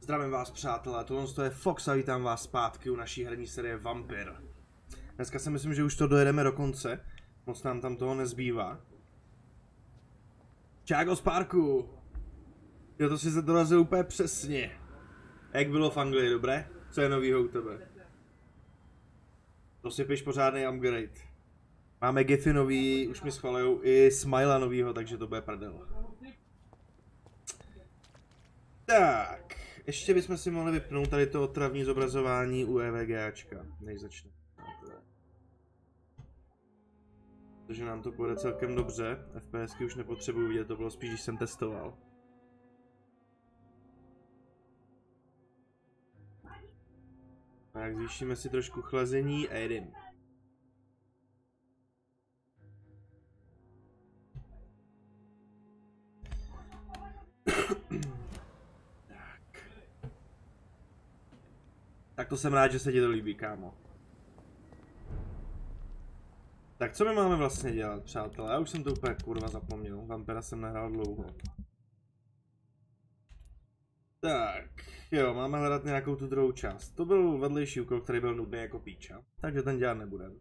Zdravím vás, přátelé, tohle je Fox a vítám vás zpátky u naší herní série Vampyr. Dneska si myslím, že už to dojedeme do konce, moc nám tam toho nezbývá. Čágo z parku! Jo, to si se dorazil úplně přesně. Jak bylo v Anglii, dobré? Co je novýho u tebe? To si piš pořádný upgrade. Máme Giphy nový, už mi schvalujou i Smila novýho, takže to bude prdel. Tak, ještě bychom si mohli vypnout tady to otravní zobrazování u EVGAčka, než začne. Takže nám to půjde celkem dobře, FPSky už nepotřebuji vidět, to bylo spíš, když jsem testoval. Tak, zvýšíme si trošku chlazení a jedem. Tak to jsem rád, že se ti to líbí, kámo. Tak co my máme vlastně dělat, přátelé? Já už jsem to úplně kurva zapomněl. Vampira jsem nehrál dlouho. Tak, jo, máme hledat nějakou tu druhou část. To byl vedlejší úkol, který byl nudný jako píča. Takže ten dělat nebudem.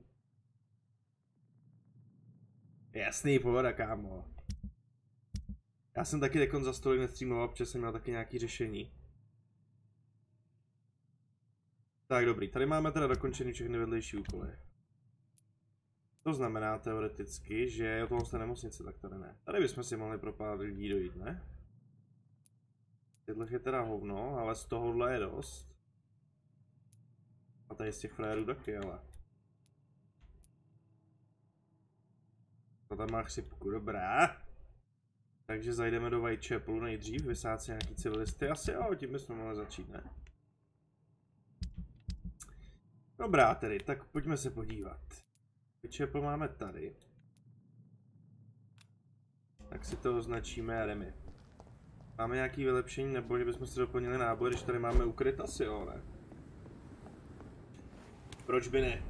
Jasný, pohoda, kámo. Já jsem taky dekon za stolik nestreamoval, protože jsem měl taky nějaký řešení. Tak dobrý, tady máme teda dokončený všechny vedlejší úkoly. To znamená teoreticky, že je tohle z nemocnice, tak tady ne. Tady bychom si mohli pro pár lidí dojít, ne? Tyhle je teda hovno, ale z tohohle je dost. A tady z těch frérů taky, ale. To tam má chřipku, dobrá. Takže zajdeme do Whitechapelu nejdřív, vysát si nějaký civilisty. Asi jo, tím bychom mohli začít, ne? Dobrá tedy, tak pojďme se podívat. Whitechapel máme tady. Tak si to označíme a jdeme. Máme nějaký vylepšení, nebo že bychom si doplnili náboj, když tady máme ukryt, asi jo, ne? Proč by ne?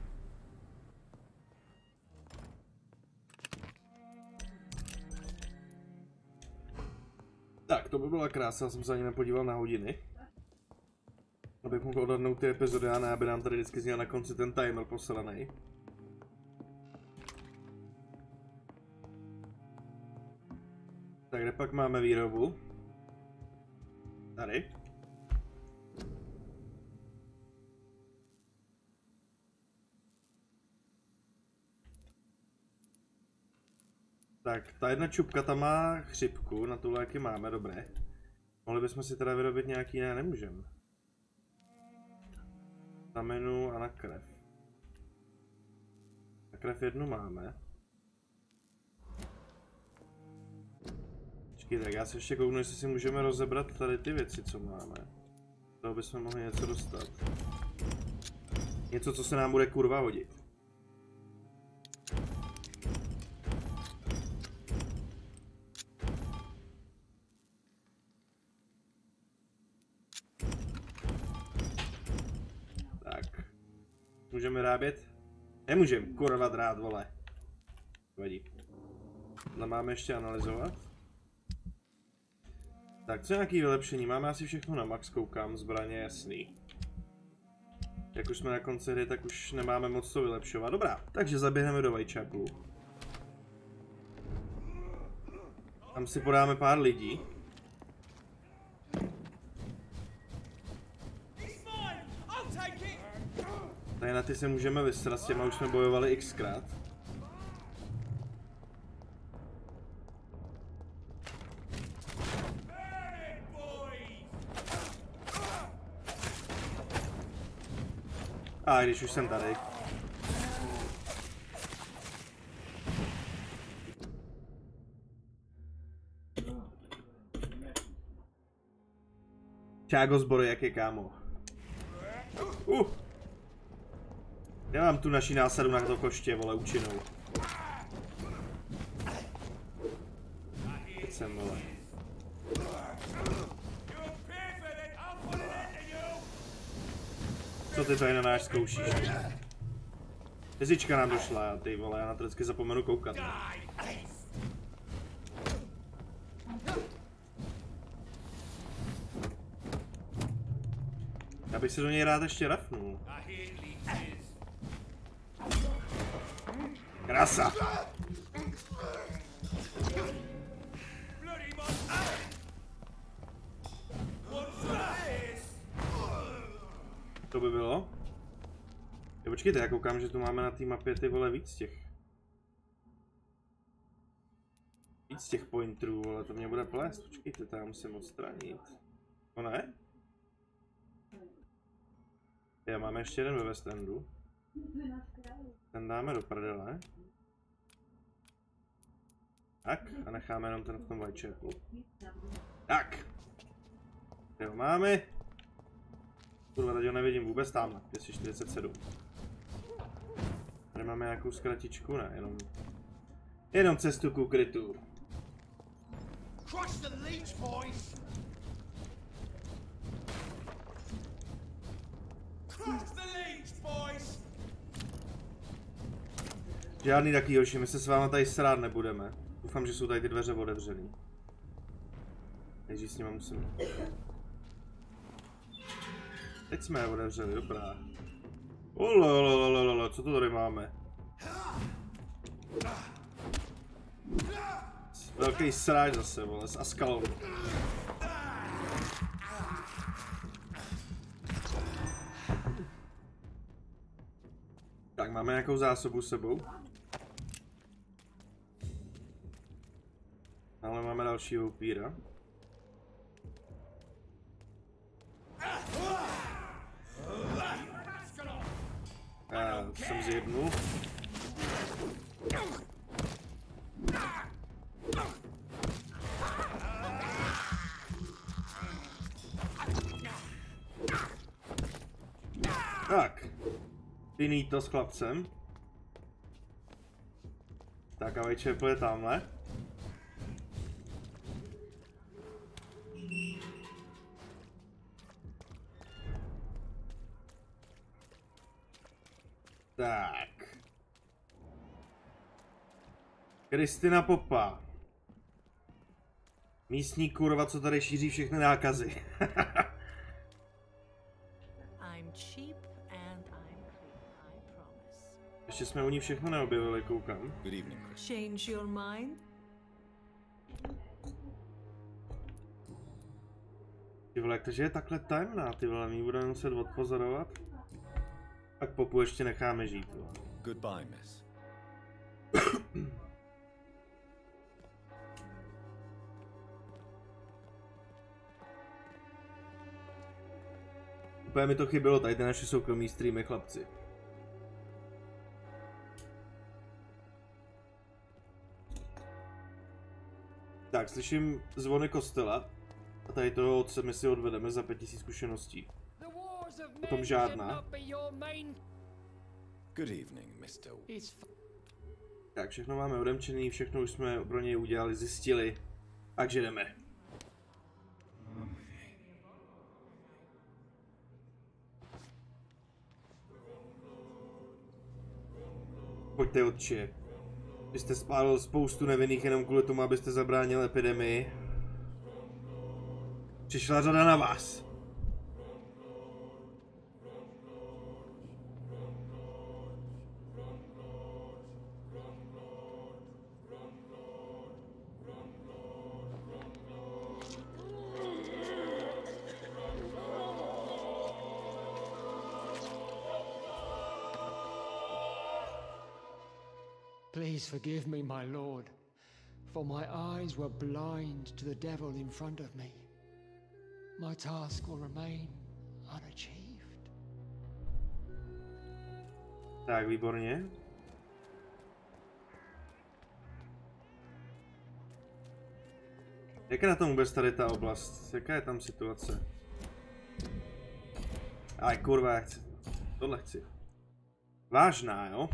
Tak, to by byla krása, já jsem se ani nepodíval na hodiny. Abych mohl odhadnout ty epizody a ne, aby nám tady vždycky zněl na konci ten timer posranej. Tak kde pak máme výrobu? Tady. Tak, ta jedna čupka tam má chřipku, na tu léky máme, dobré. Mohli bychom si teda vyrobit nějaký, ne, nemůžeme. Na menu a na krev. Na krev jednu máme. Počkej, tak já se ještě kouknu, jestli si můžeme rozebrat tady ty věci, co máme. Z toho bychom mohli něco dostat. Něco, co se nám bude kurva hodit. Můžeme rábět? Nemůžeme, kurva drát, vole. Vadí. No máme ještě analyzovat. Tak, co je nějaký vylepšení? Máme asi všechno na max, koukám, zbraně, jasný. Jak už jsme na konci hry, tak už nemáme moc co vylepšovat. Dobrá, takže zaběhneme do Whitechapelu. Tam si podáme pár lidí. Tady na ty se můžeme vysrat, s těma už jsme bojovali xkrát. A když už jsem tady. Čágo zbory, jak je, kámo. Já mám tu naší násadu na to koště, vole, účinnou. Teď jsem, vole. Co ty tady na náš zkoušíš? Jezička nám došla, ty vole, já na to vždycky zapomenu koukat. bych se do něj rád ještě rafnul. Krása! To by bylo? Jo, počkejte, já koukám, že tu máme na té mapě ty vole víc těch pointerů, ale to mě bude plést. Počkejte, to já musím odstranit. To ne? Já máme ještě jeden ve West Endu. Ten dáme do prdele. Tak, a necháme jenom ten v tom Whitechapelu. Tak. Jo, máme. Kurva, tady ho nevidím vůbec tamhle, 247. Tady máme nějakou zkratičku, ne, jenom cestu k ukrytu. Žádný taký hoši, my se s váma tady srát nebudeme. Doufám, že jsou tady ty dveře otevřený. Takže s nima musím. Teď jsme je otevřeli, dobrá. Co to tady máme? Velký sráč zase, vole, s Askalou. Tak, máme nějakou zásobu s sebou. Ale máme dalšího upíra. Já jsem zjednul. Tak. Jiný to s chlapcem. Tak a Whitechapel je tamhle. Tak. Kristina Popa. Místní kurva, co tady šíří všechny nákazy. Ještě jsme u ní všechno neobjevili, koukám. Change your mind? Ty vole, jak to, že je takhle tajemná, ty vole, my budeme muset odpozorovat. Tak Popu ještě necháme žít, vole. Goodbye, miss. Úplně mi to chybělo, tady ty naše soukromý streamy, chlapci. Tak, slyším zvony kostela. A tady toho otce my si odvedeme za 5000 zkušeností. O tom žádná. Good evening, Mr. Tak, všechno máme odemčený, všechno už jsme pro něj udělali, zjistili. Takže jdeme. Pojďte, otče. Vy jste spálil spoustu nevinných jenom kvůli tomu, abyste zabránil epidemii. Přišla řada na vás. Please forgive me, my lord, for my eyes were blind to the devil in front of me. My task will remain unachieved. Tak, výborně. Jak je na tom vůbec tady ta oblast? Jaká je tam situace? Aj kurva, já chci. Tohle chci. Vážná, jo?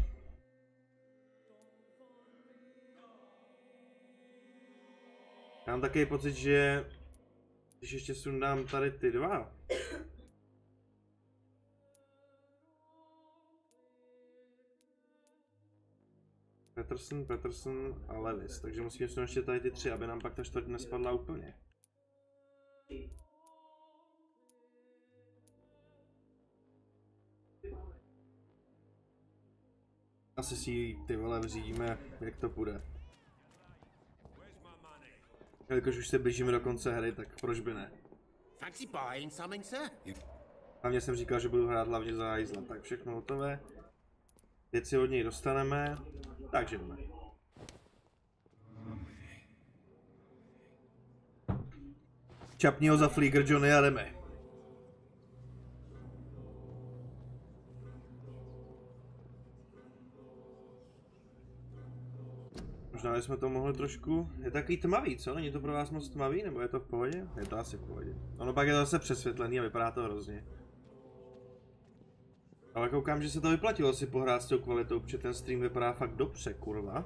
Já mám takový pocit, že když ještě sundám tady ty dva. Peterson a Levis, takže musíme sundat ještě tady ty tři, aby nám pak ta čtvrť nespadla úplně. Asi si ji, ty vole, vyřídíme, jak to půjde. Jelikož už se blížíme do konce hry, tak proč by ne? Fancy buying something, sir? Hlavně jsem říkal, že budu hrát hlavně za hajzla, tak všechno hotové. Věci od něj dostaneme, takže jdeme. Čapni ho za flíger Johnny a jdeme. Možná jsme to mohli trošku... Je takový tmavý, co? Není to pro vás moc tmavý, nebo je to v pohodě? Je to asi v pohodě. Ono pak je to zase přesvětlený a vypadá to hrozně. Ale koukám, že se to vyplatilo si pohrát s tou kvalitou, protože ten stream vypadá fakt dobře, kurva.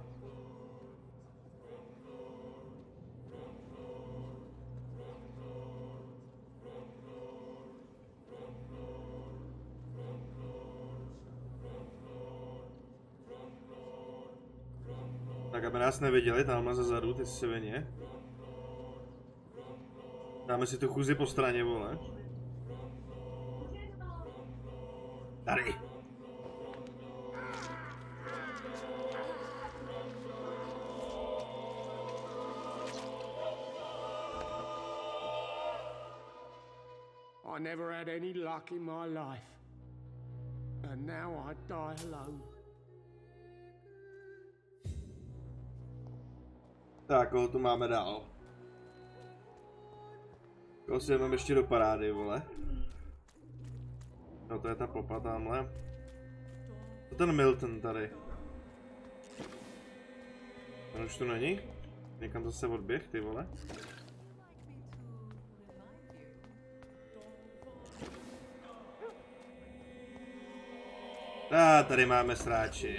Tak aby nás neviděli, tamhle zezadu, ty svině. Dáme si tu chůzi po straně, vole. Tady. I never had any luck in my life. And now I die alone. Tak, koho tu máme dál? Koho si jdeme ještě do parády, vole? No to je ta popa tamhle. To ten Milton tady. Ten už tu není? Někam zase odběh, ty vole? A tady máme sráči.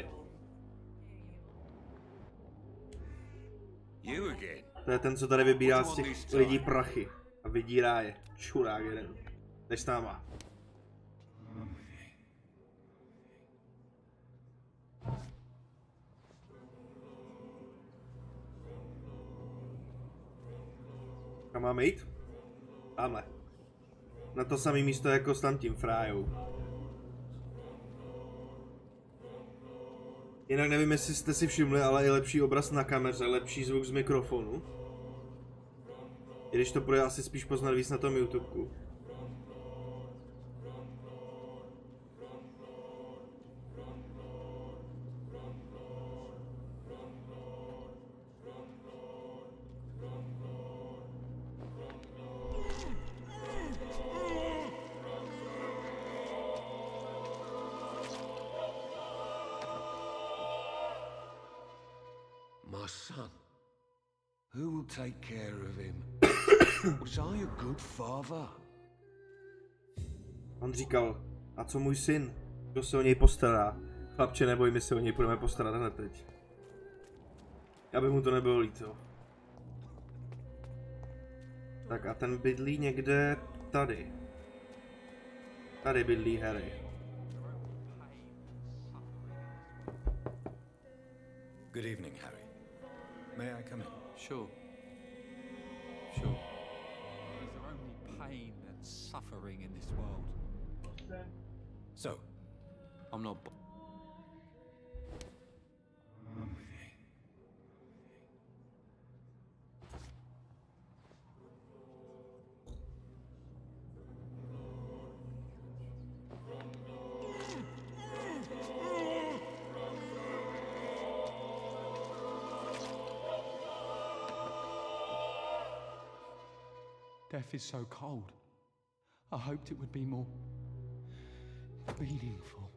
You again? To je ten, co tady vybírá z těch lidí prachy. A vydírá je. Čurák jeden. Jdeš s náma. Kam máme jít? Tamhle. Na to samé místo jako s tam tím frájou. Jinak nevím, jestli jste si všimli, ale je lepší obraz na kameře, lepší zvuk z mikrofonu. I když to bude asi spíš poznat víc na tom YouTubeku. My son. Who will take care of him? Was I a good father? On říkal, a co můj syn? Kdo se o něj postará? Chlapče, neboj, my se o něj budeme postarat hned teď. Aby mu to nebylo líto. Tak a ten bydlí někde tady. Tady bydlí Harry. Good evening, Harry. May I come in? Sure. Sure. Is there only pain and suffering in this world? So, I'm not. Death is so cold. I hoped it would be more meaningful.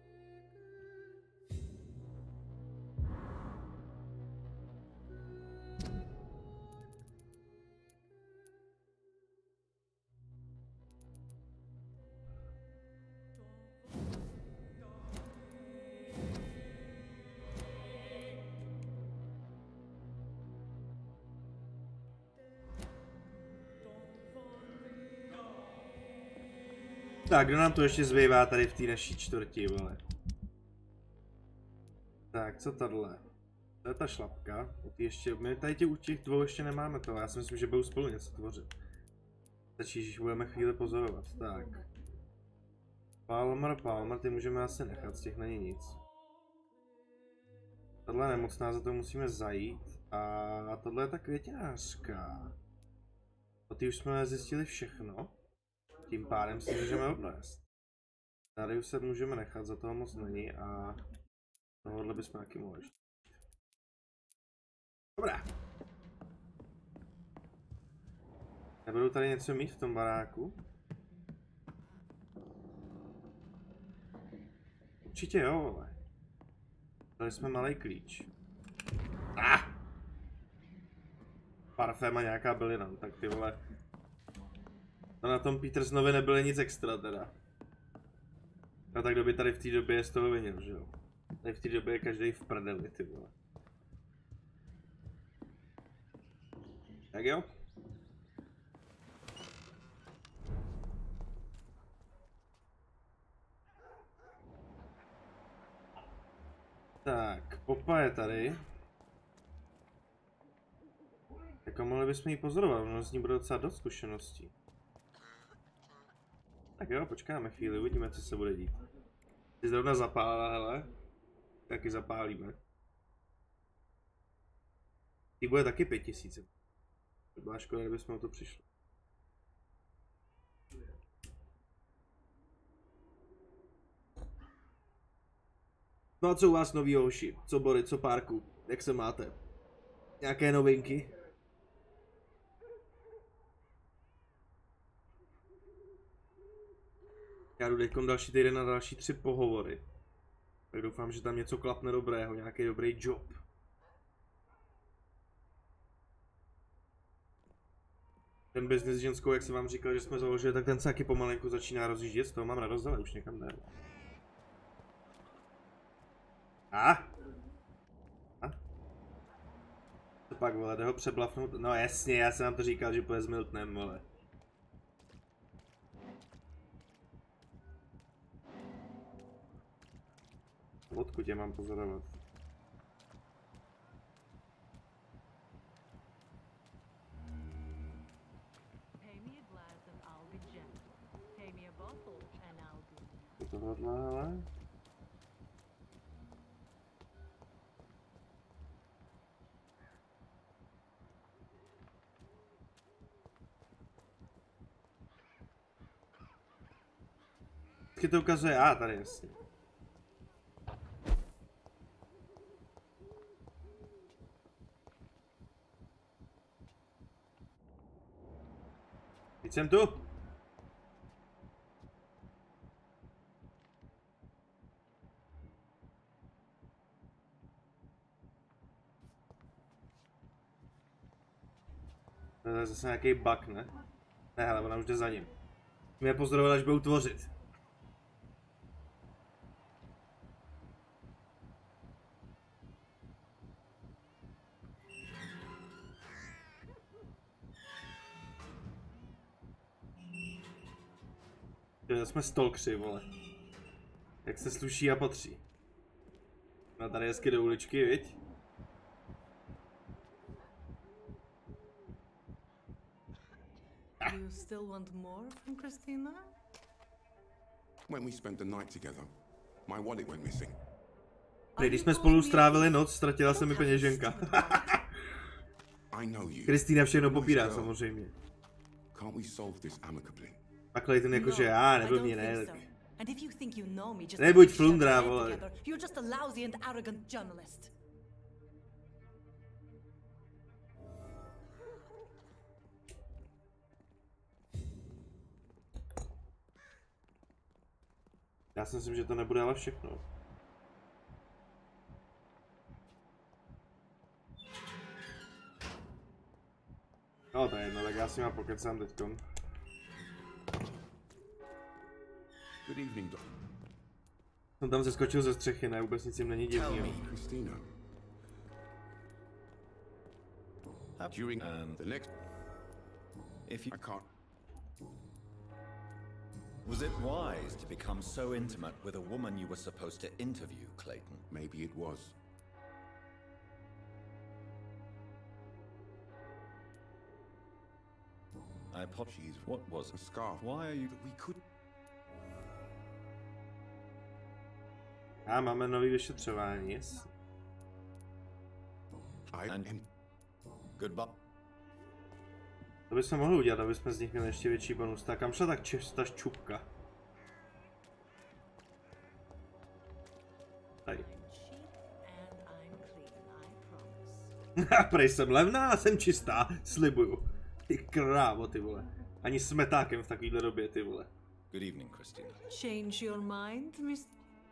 Tak, kdo nám to ještě zbývá tady v té naší čtvrti, vole? Tak, co tahle? To je ta šlapka. Ještě, my tady u těch dvou ještě nemáme to, já si myslím, že budou spolu něco tvořit. Stačí, že budeme chvíli pozorovat. Tak. Palmer, ty můžeme asi nechat, z těch není nic. Tohle je nemocná, za to musíme zajít. A tohle je ta květinářka. O ty už jsme zjistili všechno. Tím pádem si můžeme odnést. Tady už se můžeme nechat, za toho moc není a tohohle bychom taky mohli. Dobrá. Nebudu tady něco mít v tom baráku? Určitě jo, vole. Tady jsme malý klíč. Parfém a nějaká bylina, tak ty vole. No na tom Petersonovi nebylo nic extra teda. A tak kdo by tady v té době z toho vinil, že jo? Tady v té době je každý v prdeli, ty vole. Tak jo. Tak, Popa je tady. Jako mohli bychom ji pozorovat, ono z ní bude docela dost zkušeností. Tak jo, počkáme chvíli, uvidíme, co se bude dít. Ty zrovna zapálila, hele. Taky zapálíme. Ty bude taky 5000. To byla škoda, kdybychom o to přišli. No a co u vás novýho, hoši? Co Bory, co Párku? Jak se máte? Nějaké novinky? Já jdu teďkom další týden na další 3 pohovory. Tak doufám, že tam něco klapne dobrého, nějaký dobrý job. Ten business s ženskou, jak jsem vám říkal, že jsme založili, tak ten se taky pomalenku začíná rozjíždět, z toho mám radost, ale už někam jde. To pak, vole, jde ho přeblafnout? No jasně, já jsem vám to říkal, že půjde s Miltonem, vole. Odkud tě mám pozorovat? Co tohle, hele? Vždycky to ukazuje, tady jasně. Teď jsem tu. To je zase nějaký bug, ne? Ne, ale ona už jde za ním. Mě pozdravila, až budou tvořit. Jsme stalkři, vole. Jak se sluší a patří. No tady hezky do uličky, viď? You still want more from Christina? When we spent the night together, my wallet went missing. Když jsme spolu strávili noc, ztratila se mi peněženka. Kristýna všechno popírá, samozřejmě. Can't we solve this amicably? Takhle ten jakože já, nebyl mě, ne. Nebuď flundra, vole. Já si myslím, že to nebude ale všechno. No to je jedno, tak já si má pokecám teďkom. Good evening, Doc. Jsem tam zeskočil ze střechy, ne, vůbec nic jim není divného. Christina. During the next... If you... I can't... Was it wise to become so intimate with a woman you were supposed to interview, Clayton? Maybe it was. I apologize. What was A scarf. Why are you... That we could... A máme nový vyšetřování, yes. And goodbye. To bychom mohli udělat, aby jsme z nich měli ještě větší bonus. Tak kam šla tak ta čupka? Tady. Prej jsem levná a jsem čistá, slibuju. Ty krávo, ty vole. Ani smetákem v takovýhle době, ty vole. Good evening, Christina. Change your mind, Miss...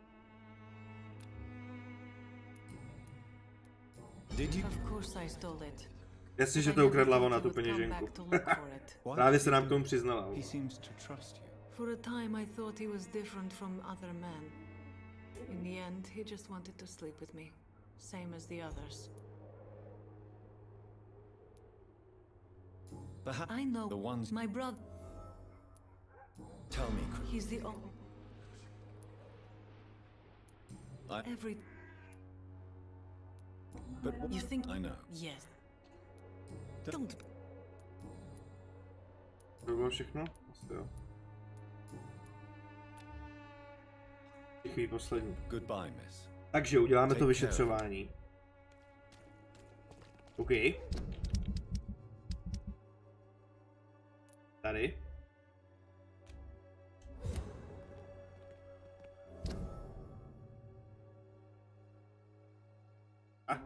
Did you? Of course I stole it. Jasně, že to ukradla ona, tu peněženku. Právě se nám k tomu přiznala. He seems to trust you. For a time I thought he was different from other men. In the end, he just wanted to sleep with me. Same as the others. Perhaps I know the ones. my brother. Tell me, He's the only. Every. But You think? I know. Yes. Don't. To bylo všechno? Asi jo. Chvíli poslední. Goodbye, miss. Takže uděláme to vyšetřování. OK. Tady. A.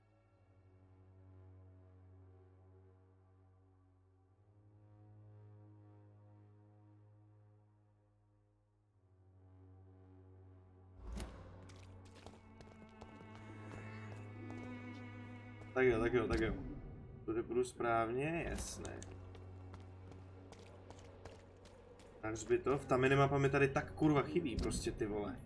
Tak jo, tak jo, tak jo. Tudy budu správně, jasné. Tak hřbitov, ta minimapa mi tady tak kurva chybí, prostě ty vole.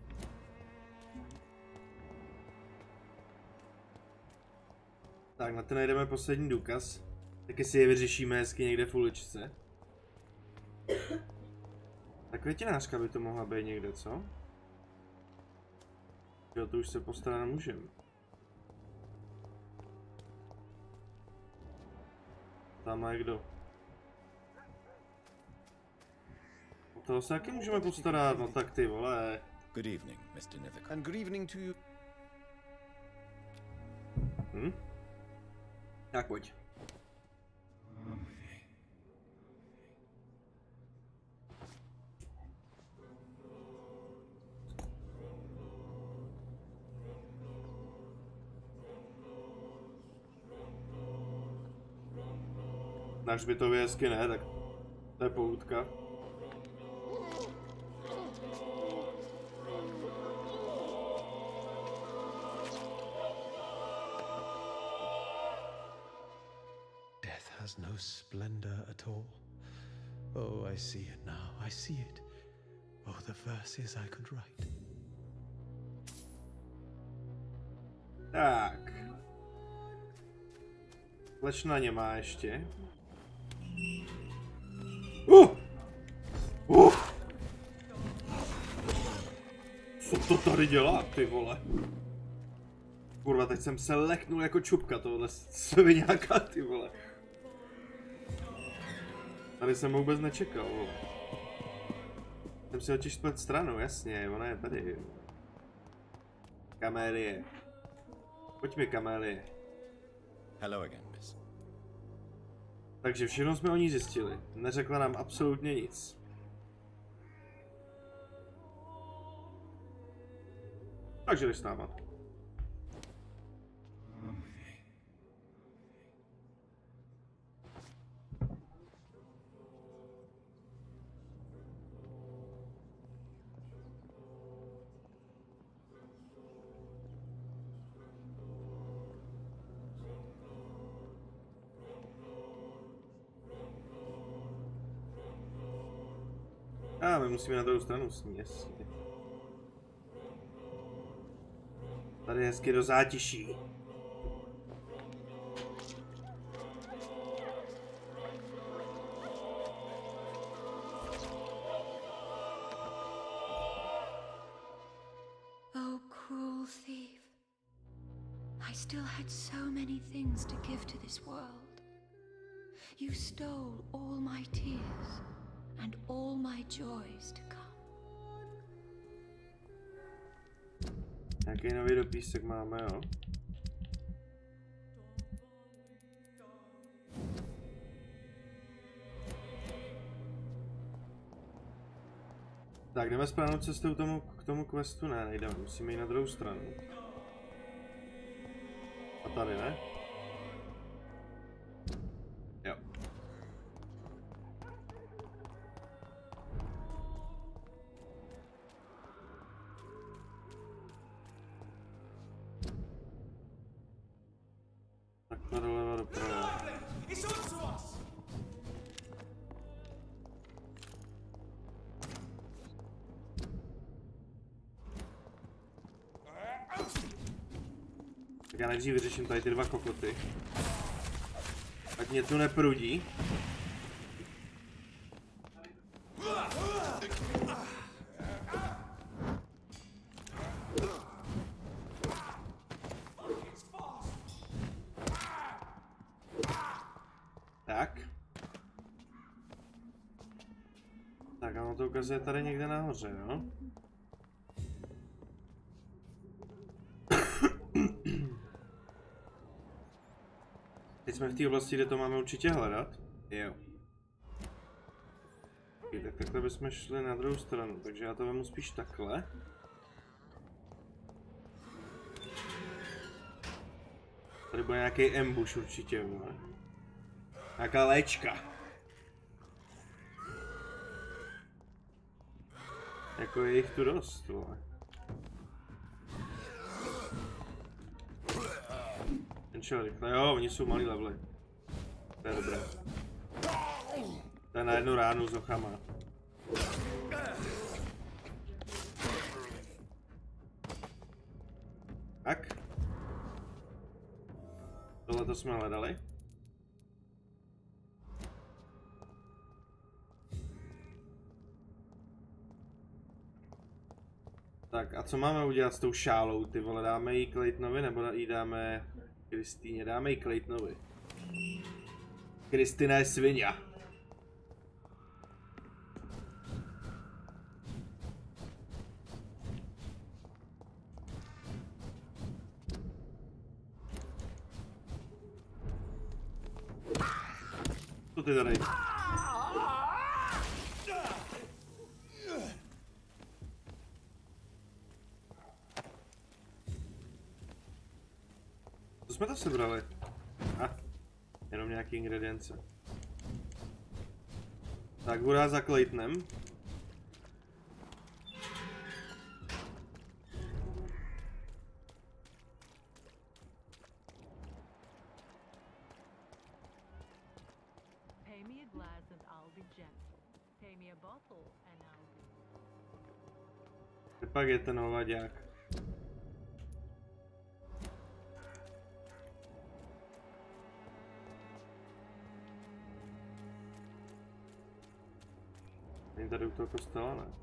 Tak, na to najdeme poslední důkaz. Taky si je vyřešíme hezky někde v uličce. Tak květinářka by to mohla být někde, co? Jo, to už se postarat můžem. Tam je kdo? O toho se taky můžeme postarat, no tak ty vole. Good evening, Mr. Nivick. And good evening to you. Tak pojď. Na hřbitově hezky ne, tak to je poutka. Death has no splendor at all. Oh, I see it now. I see it. Oh, the verses I could write. Tak. Slečna nemá ještě. Co to tady dělá, ty vole? Kurva, teď jsem se leknul jako čupka, tohle sviňáka, ty vole. Tady jsem vůbec nečekal, vole. Jsem si totiž splet stranu, jasně, ona je tady. Kamélie. Pojď mi, Kamélie. Hello again, miss. Takže všechno jsme o ní zjistili. Neřekla nám absolutně nic. Takže jdeš s náma. A my musíme na druhou stranu s ní, jasně. Tady hezky do zátiší. Oh, cruel thief. I still had so many things to give to this world. You stole all my tears and all my joys to come. Nějaký nový dopísek máme, jo? Tak jdeme správnou cestou k tomu questu, ne, nejdeme, musíme jít na druhou stranu. A tady, ne? Jo. Takhle doleva doprava. Tak já nejdřív vyřeším tady ty dva kokoty. Ať mě tu neprudí. Tak. Tak a ono to ukazuje tady někde nahoře, jo? Teď jsme v té oblasti, kde to máme určitě hledat. Jo. Tak takhle bychom šli na druhou stranu, takže já to vemu spíš takhle. Tady bude nějaký ambush určitě, vole. Nějaká léčka. Jako je jich tu dost, vole. Ten čo, rychle, jo, oni jsou malý levely. To je dobré. To je na jednu ránu s ochama. Tak. Tohle to jsme hledali. Tak a co máme udělat s tou šálou, ty vole, dáme jí Claytonovi nebo jí dáme Kristýně, dáme jí Claytonovi. Kristina je svině. Co ty tady? Co jsme to sebrali? Jenom nějaký ingredience. Tak budu za Claytonem. Pay me a glass and I'll be gentle. Pay me a bottle and I'll be... Pak je ten hovadák. Není tady u toho kostela, ne?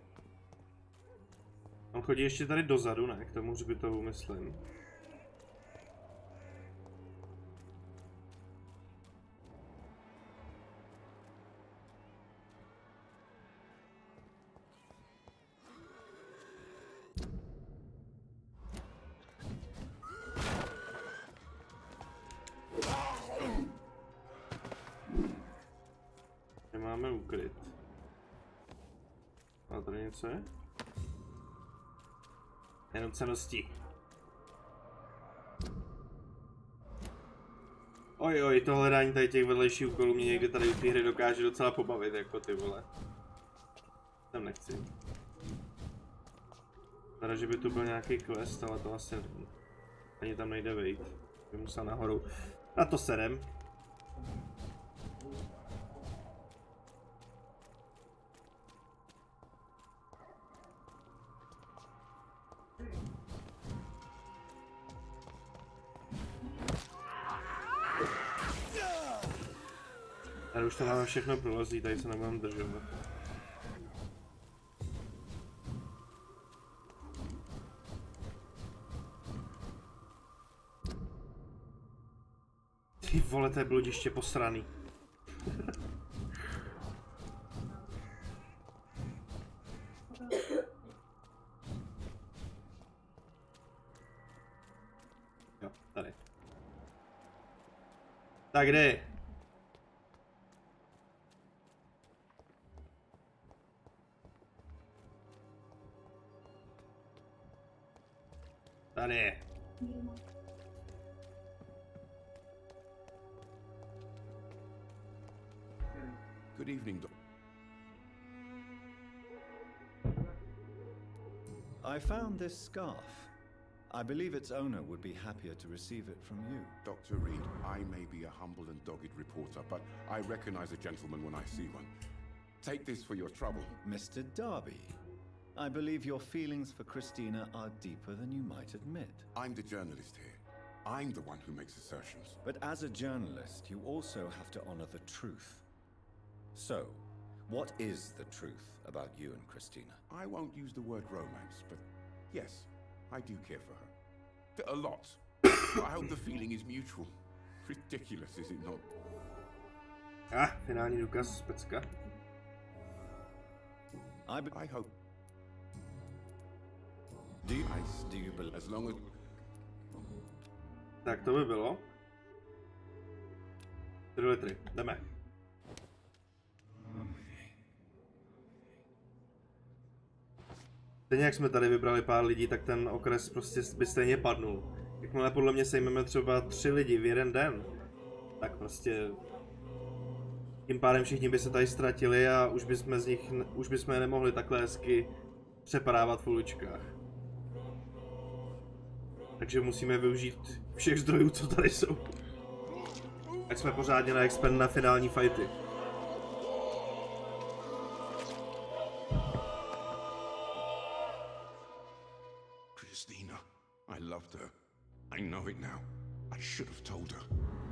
On chodí ještě tady dozadu, ne? K tomu hřbitovu, myslím. Nemáme ukryt. A tady něco je? Jenom cennosti. Oj, to hledání tady těch vedlejších úkolů mě někdy tady v té hry dokáže docela pobavit, jako ty vole. Tam nechci. Teda, že by tu byl nějaký quest, ale to asi ani tam nejde vejít. By musel nahoru. Na to serem. Tady už to máme všechno prolezlý, tady se nebudeme držovat. Ty vole, to je bludiště posraný. Jo, tady. Tak kde je? Tady je. Good evening, Doc. I found this scarf. I believe its owner would be happier to receive it from you. Dr. Reed, I may be a humble and dogged reporter, but I recognize a gentleman when I see one. Take this for your trouble. Mr. Darby, I believe your feelings for Christina are deeper than you might admit. I'm the journalist here. I'm the one who makes assertions. But as a journalist, you also have to honor the truth. So, what is the truth about you and Christina? I won't use the word romance, but yes, I do care for her. A lot. I hope the feeling is mutual. Ridiculous, is it not? Finální důkaz, pecka. I hope. Do you believe? As long as... Tak to by bylo. 3 litry, jdeme. Stejně jak jsme tady vybrali pár lidí, tak ten okres prostě by stejně padnul. Jakmile podle mě sejmeme třeba 3 lidi v jeden den, tak prostě tím pádem všichni by se tady ztratili a už bychom je nemohli takhle hezky přepadávat v uličkách. Takže musíme využít všech zdrojů, co tady jsou. Tak jsme pořádně na expand na finální fighty. Christina, I loved her. I know it now. I should have told her.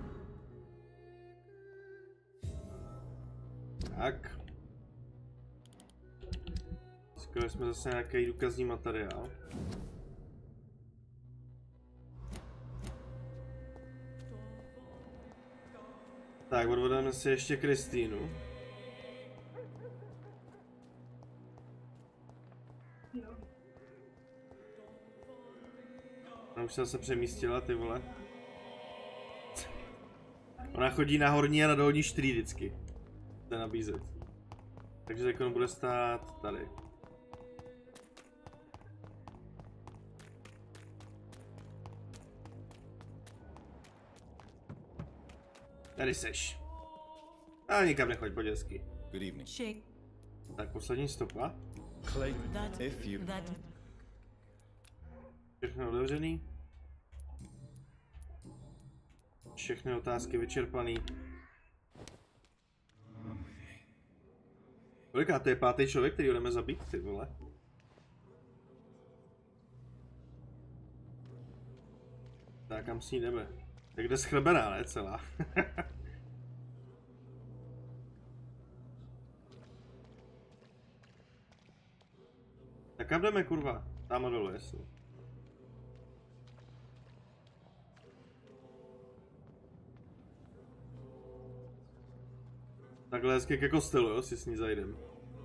Tak. Skoro jsme zase nějaký důkazní materiál. Tak, odvedeme si ještě Kristýnu. Ona už se zase přemístila, ty vole. Ona chodí na horní a na dolní štrý vždycky. Chce nabízet. Takže teď on bude stát tady. Tady seš. A nikam nechoď po dětsky. Good evening. Shake. Tak poslední stopa. Clayton, That. if you... Všechno otevřený. Všechny otázky vyčerpaný. Koliká to je 5. člověk, který jdeme zabít, ty vole? Tak kam s ní jdeme? Tak jde schrbená, ne celá. Tak kam jdeme, kurva? Tam dole, jestli. Takhle hezky ke kostelu, jo, si s ní zajdem.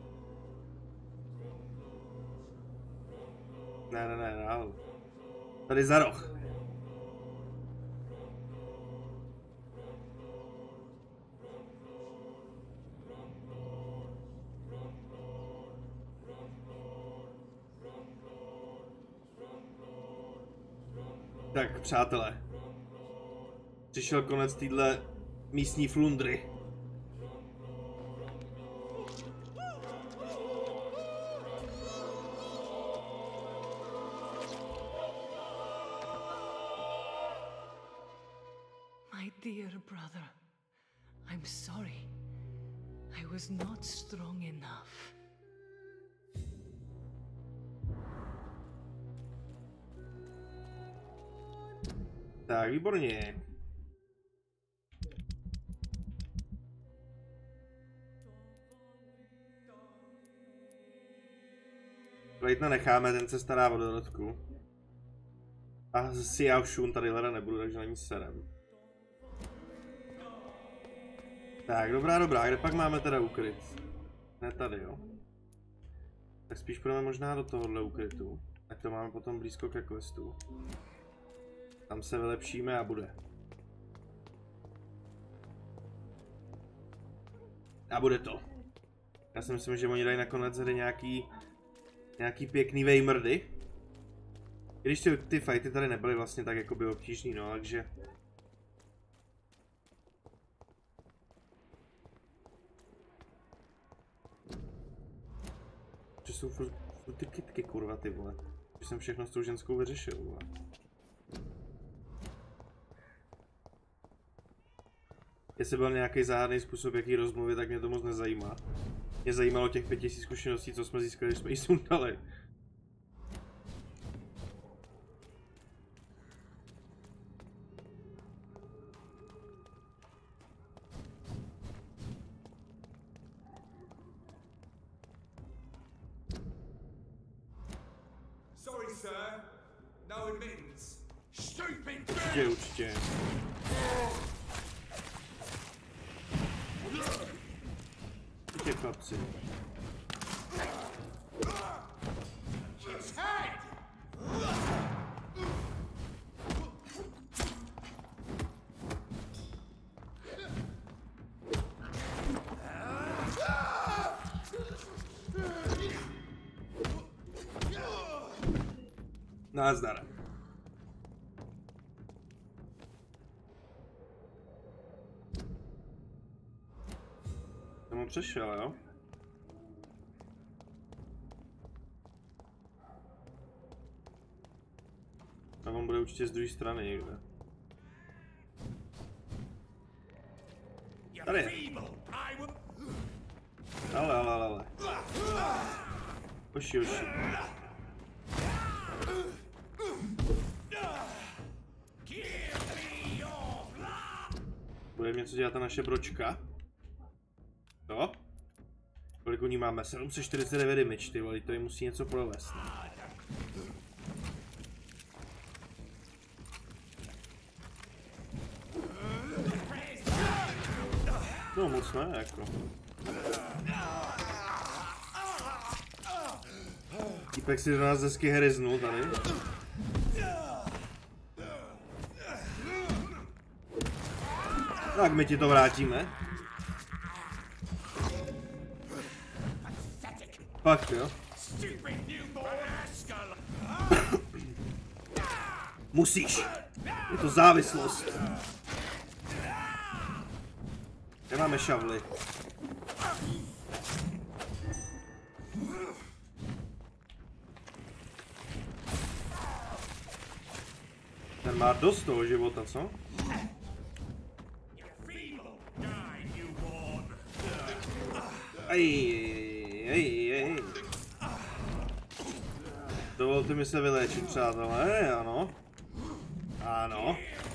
Ne, náhodou. Tady za roh. Tak, přátelé. Přišel konec téhle místní flundry. My dear brother, I'm sorry. I was not strong enough. Tak, výborně. Claytona necháme, ten se stará o dodatku. A si já už šun tady hledat nebudu, takže na ní serem. Tak, dobrá, kde pak máme teda ukryt? Ne tady, jo. Tak spíš půjdeme možná do tohohle ukrytu. Tak to máme potom blízko ke questu. Tam se vylepšíme a bude. A bude to. Já si myslím, že oni dají nakonec hry nějaký pěkný vejmrdy. Když ty fighty tady nebyly vlastně tak jakoby obtížný, no, takže... Že jsou furt ty kytky, kurva, ty vole. Že jsem všechno s tou ženskou vyřešil, vole. Jestli byl nějaký záhadný způsob, jaký rozmluvit, tak mě to moc nezajímá. Mě zajímalo těch 5000 zkušeností, co jsme získali, když jsme jí sundali. Sorry, sir. No admittance. Stupid Určitě, určitě. Určitě, chlapci. Nazdar. Jsem ho přešel, jo? A on bude určitě z druhé strany někde. Tady je. Ale. Oši. Bude něco dělat ta naše bročka? Co? Kolik u ní máme? 749 image, ty vole, to jí musí něco provést. No moc ne, jako. Týpek si do nás hezky hryznul tady. Tak my ti to vrátíme. Fakt jo. Musíš. Je to závislost. Nemáme šavly. Ten má dost toho života, co? Ej. Dovolte mi se vyléčit, přátelé, ano. Ano.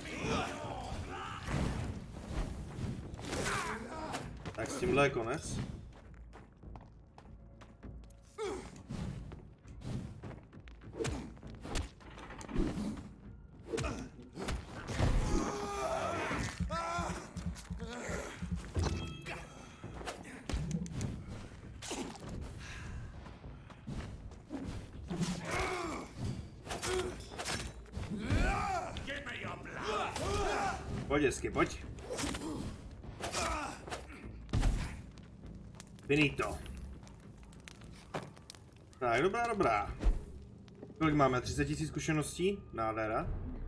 Tak s tímhle je konec. Pojď hezky, pojď. Finito. Tak, dobrá. Kolik máme? 30 000 zkušeností? Nádhera.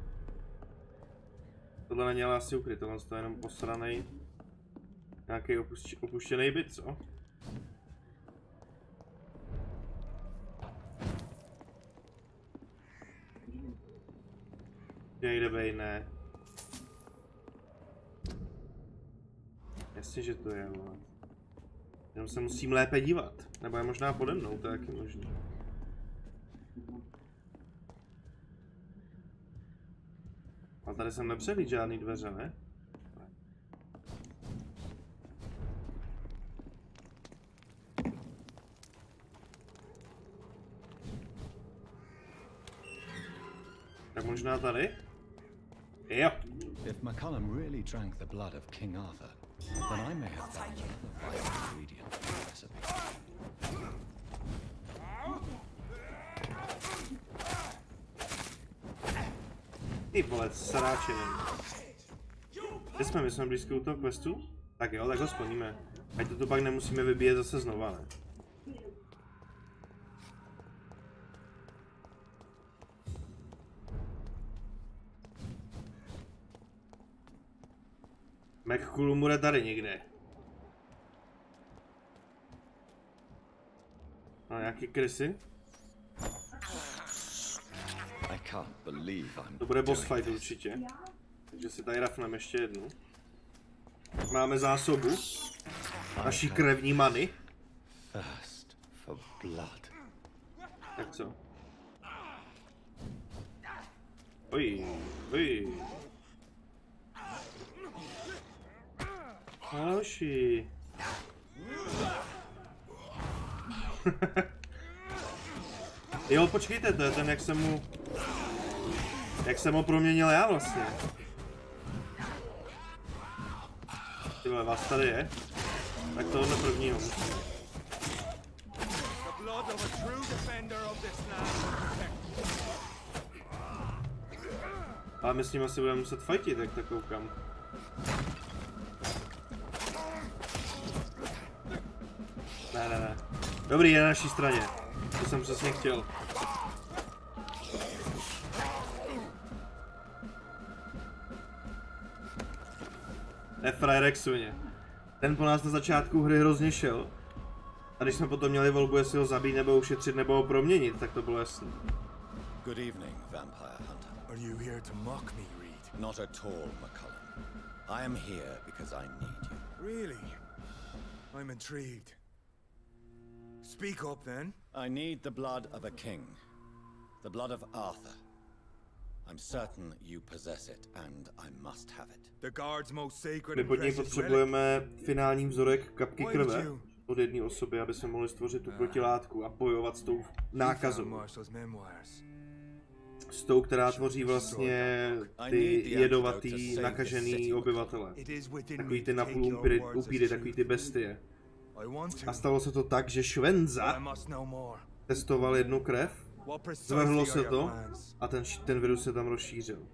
Tohle není ale asi ukryt, tohle je jenom posranej. Nějaký opuštěný byt, co? Nejde bej, ne. Jasně, že to je, ale... Jenom se musím lépe dívat. Nebo je možná pode mnou, to je taky možný. A tady jsem nepřehlíd žádný dveře, ne? Tak možná tady? Jo. If McCullum really drank the blood of King Arthur, then I may have found another vital ingredient in the recipe. Ty vole, sráčený. Kde jsme? My jsme blízko u toho questu? Tak jo, tak ho splníme. Ať to pak nemusíme vybíjet zase znova, ne? McCool bude tady někde. A nějaký krysy? To bude boss fight určitě. Takže si tady rafneme ještě jednu. Máme zásobu naší krevní many. Tak co? Oj. Další. Jo, počkejte, to je ten, jak jsem ho proměnil já vlastně. Tyhle, vás tady je. Tak tohle prvního musím. Ale my s ním asi budeme muset fightit, jak tak koukám. Ne. Dobrý, je na naší straně. To jsem přesně chtěl. Frajerek svině. Ten po nás na začátku hry hrozně šel. A když jsme potom měli volbu, jestli ho zabít nebo ušetřit nebo ho proměnit, tak to bylo jasný. Good evening, vampire hunter. Are you here to mock me, Reed? Not at all, McCullum. I am here because I need you. Really? I'm intrigued. Speak up, then. I need the blood of a king. The blood of Arthur. I'm certain you possess it, and I must have it. The guard's most sacred My pod něj potřebujeme finální vzorek kapky krve od jedné osoby, aby jsme mohli stvořit tu protilátku a bojovat s tou nákazou. S tou, která tvoří vlastně ty jedovatý, nakažený obyvatele. Takový ty napůl upíry, takový ty bestie. A stalo se to tak, že Švenza testoval jednu krev, zvrhlo se to a ten virus se tam rozšířil.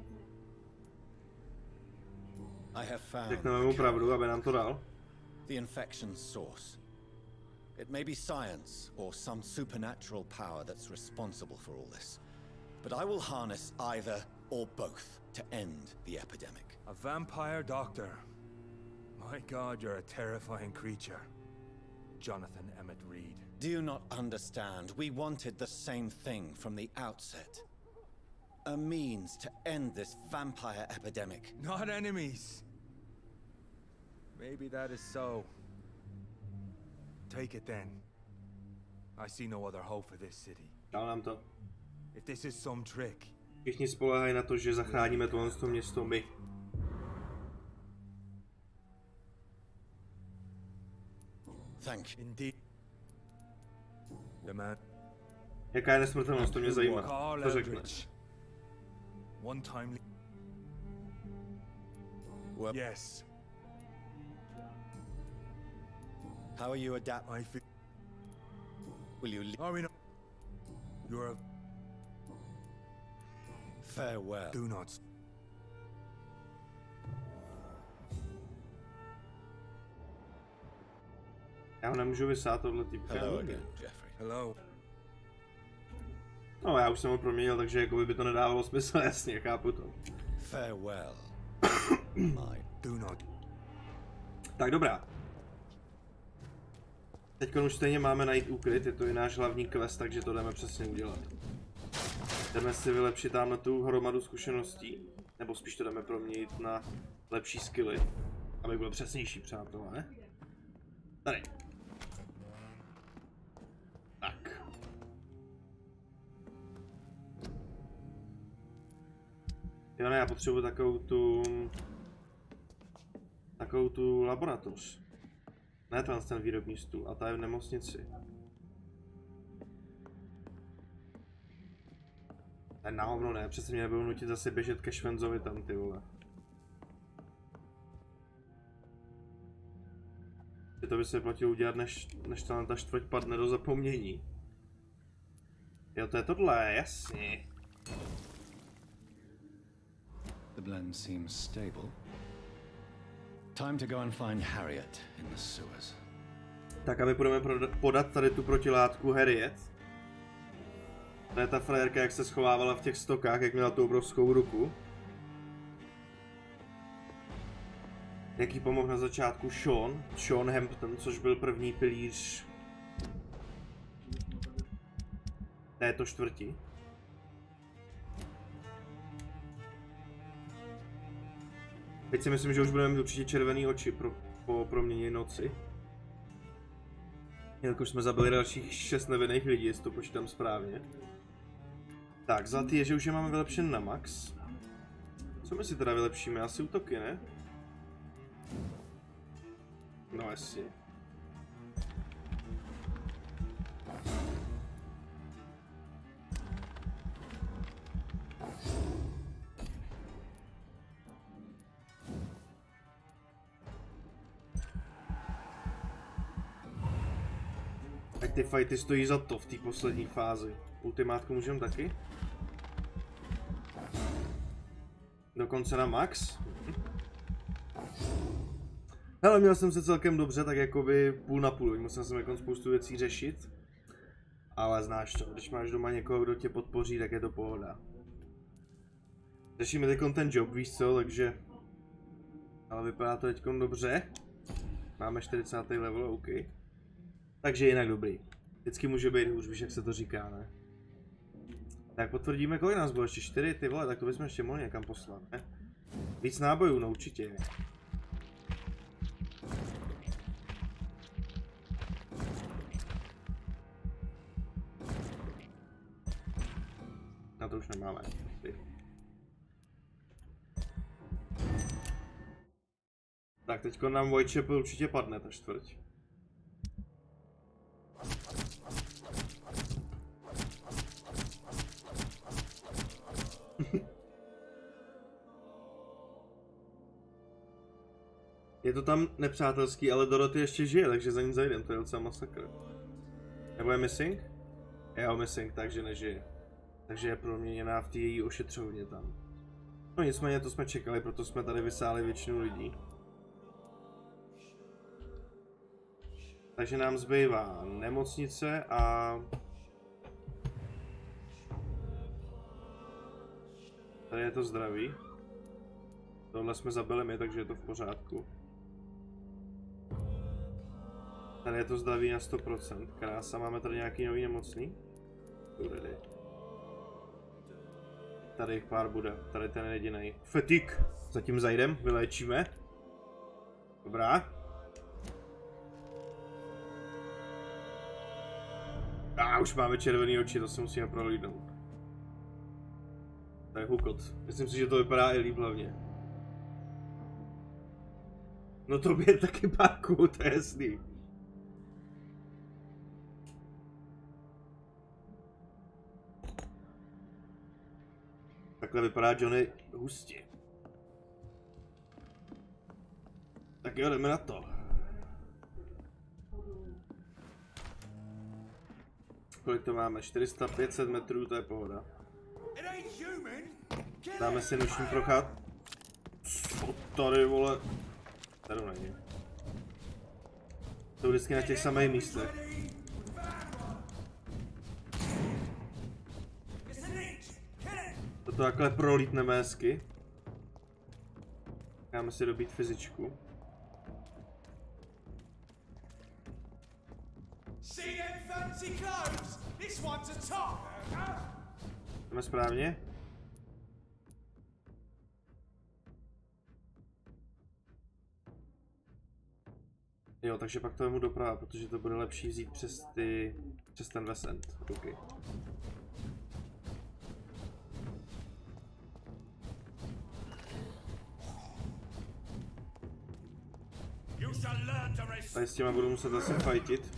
Řekneme mu pravdu, aby nám to dal. The infection source. It may be science or some supernatural power that's responsible for all this. But I will harness either or both to end the epidemic. A vampire doctor. My God, you're a terrifying creature. Jonathan Emmett Reed. Do you not understand? We wanted the same thing from the outset. A means to end this vampire epidemic. Not enemies. Maybe that is so. Take it then. I see no other hope for this city. Dal nám to. If this is some trick. Všichni spoléhají na to, že zachráníme tohle město my. Thank you. Indeed. The man. Jaká je nesmrtelnost, to mě zajímá. To řekne. One time. Yes. How are you adapt? I feel. Will you leave? Are we not? You're a. Farewell. Do not. Já ho nemůžu vysát tohle týpka. Hello again, Jeffrey. Hello. No, já už jsem ho proměnil, takže jako by to nedávalo smysl, jasně, chápu to. Farewell. Do not. Tak dobrá. Teď už stejně máme najít úkryt, je to i náš hlavní quest, takže to jdeme přesně udělat. Jdeme si vylepšit tamhle tu hromadu zkušeností, nebo spíš to jdeme proměnit na lepší skilly, aby byl přesnější, přátelé. Tady. Tak. Jo, ne, já potřebuji takovou tu laboratoř. Ne, ten výrobní stůl, a ta je v nemocnici. Ne, na hovno ne, přece mě nebudou nutit zase běžet ke Švenzovi tam, ty vole. To by se platilo udělat, než ta čtvrť padne do zapomnění. Jo, to je tohle, jasně. The blend seems stable. Time to go and find Harriet in the sewers. Tak a my budeme podat tady tu protilátku Harriet. To je ta frajerka, jak se schovávala v těch stokách, jak měla tu obrovskou ruku. jaký pomohl na začátku Sean Hampton, což byl první pilíř této čtvrti. Teď si myslím, že už budeme mít určitě červený oči po proměně noci. Jelikož jsme zabili dalších 6 nevinných lidí, jestli to počítám správně. Tak, zlatý je, že už je máme vylepšen na max. Co my si teda vylepšíme? Asi útoky, ne? No jasně. Ať ty fighty stojí za to v té poslední fázi. Ultimátku můžeme taky? Dokonce na max? Hele, měl jsem se celkem dobře, tak jakoby půl na půl. Musel jsem jako spoustu věcí řešit. Ale znáš to, když máš doma někoho, kdo tě podpoří, tak je to pohoda. Řešíme teď ten job, víš co, takže... Ale vypadá to teď dobře. Máme 40. level, OK. Takže jinak dobrý. Vždycky může být hůř, víš, jak se to říká, ne? Tak potvrdíme, kolik nás bylo, ještě 4, ty vole, tak to bychom ještě mohli někam poslat, ne? Víc nábojů, no určitě. Na to už nemáme. Tak teďko nám Whitechapel určitě padne, ta čtvrť. Je to tam nepřátelský, ale Dorothy ještě žije, takže za ním zajdem, to je docela masakr. Nebo je missing? Jo, missing, takže nežije. Takže je proměněná v té její ošetřovně tam. No nicméně to jsme čekali, proto jsme tady vysáli většinu lidí. Takže nám zbývá nemocnice a... Tady je to zdraví. Tohle jsme zabili my, takže je to v pořádku. Tady je to zdraví na 100%. Krása, máme tady nějaký nový nemocný? Tady. Tady jich pár bude, tady ten jedinej. Fetik! Zatím zajdem, vyléčíme. Dobrá. Už máme červený oči, to si musíme prohlídnout. To je hukot. Myslím si, že to vypadá i líp hlavně. No to je taky páku, to je jasný. Takhle vypadá Johnny hustě. Tak jo, jdeme na to. Kolik to máme? 400-500 metrů, to je pohoda. Dáme si noční procházku. Co tady, vole? Tady není. To vždycky na těch samých místech. Toto takhle prolítneme hezky. Dáme si dobít fyzičku. Jdeme správně? Jo, takže pak to vemu doprava, protože to bude lepší vzít přes ten West End. Okay. Tady s těma budu muset asi fightit.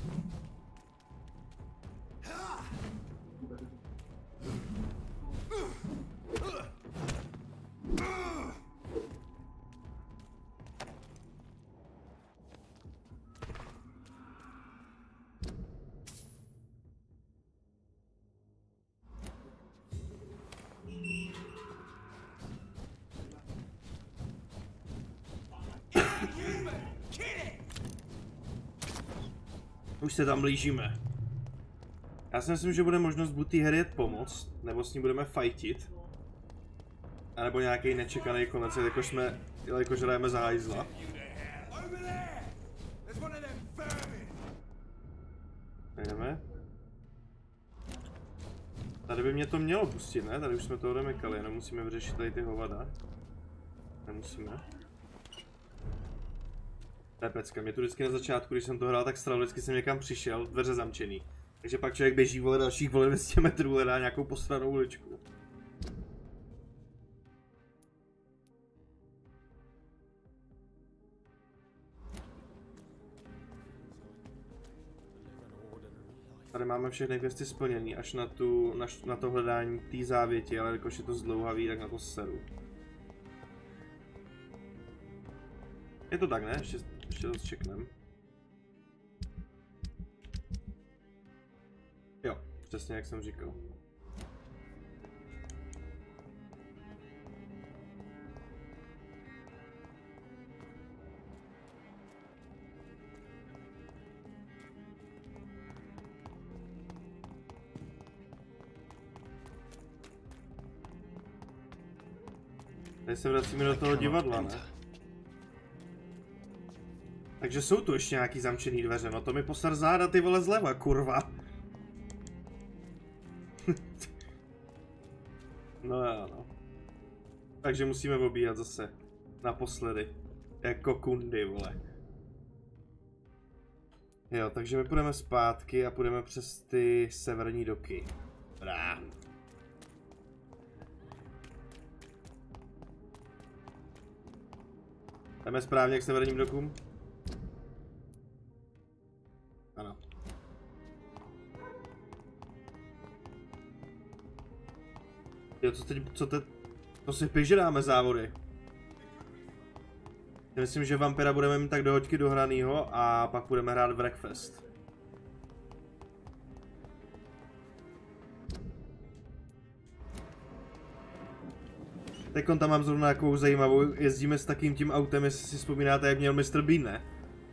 Už se tam blížíme. Já si myslím, že bude možnost buď té Harriet pomoct, nebo s ní budeme fightit. A nebo nějaký nečekaný konec, jelikož hrajeme za hajzla. Jdeme. Tady by mě to mělo pustit, ne? Tady už jsme to odemykali, jenom musíme vyřešit tady ty hovada. Nemusíme. To je pecka, mě tu vždycky na začátku, když jsem to hrál, tak strál, vždycky jsem někam přišel, dveře zamčený. Takže pak člověk běží, vole, dalších, vole, 200 metrů, hledá nějakou postranou uličku. Tady máme všechny questy splněný, až na to hledání té závěti, ale jakož je to zdlouhavý, tak na to seru. Je to tak, ne? Ještě to zčeknem. Jo, přesně jak jsem říkal. Tady se vracíme do toho divadla, ne? Takže jsou tu ještě nějaký zamčený dveře, no to mi posar záda, ty vole, zleva, kurva. No jo, no. Takže musíme obíhat zase. Naposledy. Jako kundy, vole. Jo, takže my půjdeme zpátky a půjdeme přes ty severní doky. Dobrá. Jdeme správně k severním dokům? Ano. Jo, to si píš, že dáme závody. Já myslím, že vampira budeme mít tak do hoďky dohranýho a pak budeme hrát Breakfast. Teďkon tam mám zrovna nějakou zajímavou, jezdíme s takým tím autem, jestli si vzpomínáte, jak měl Mr. Bean, ne?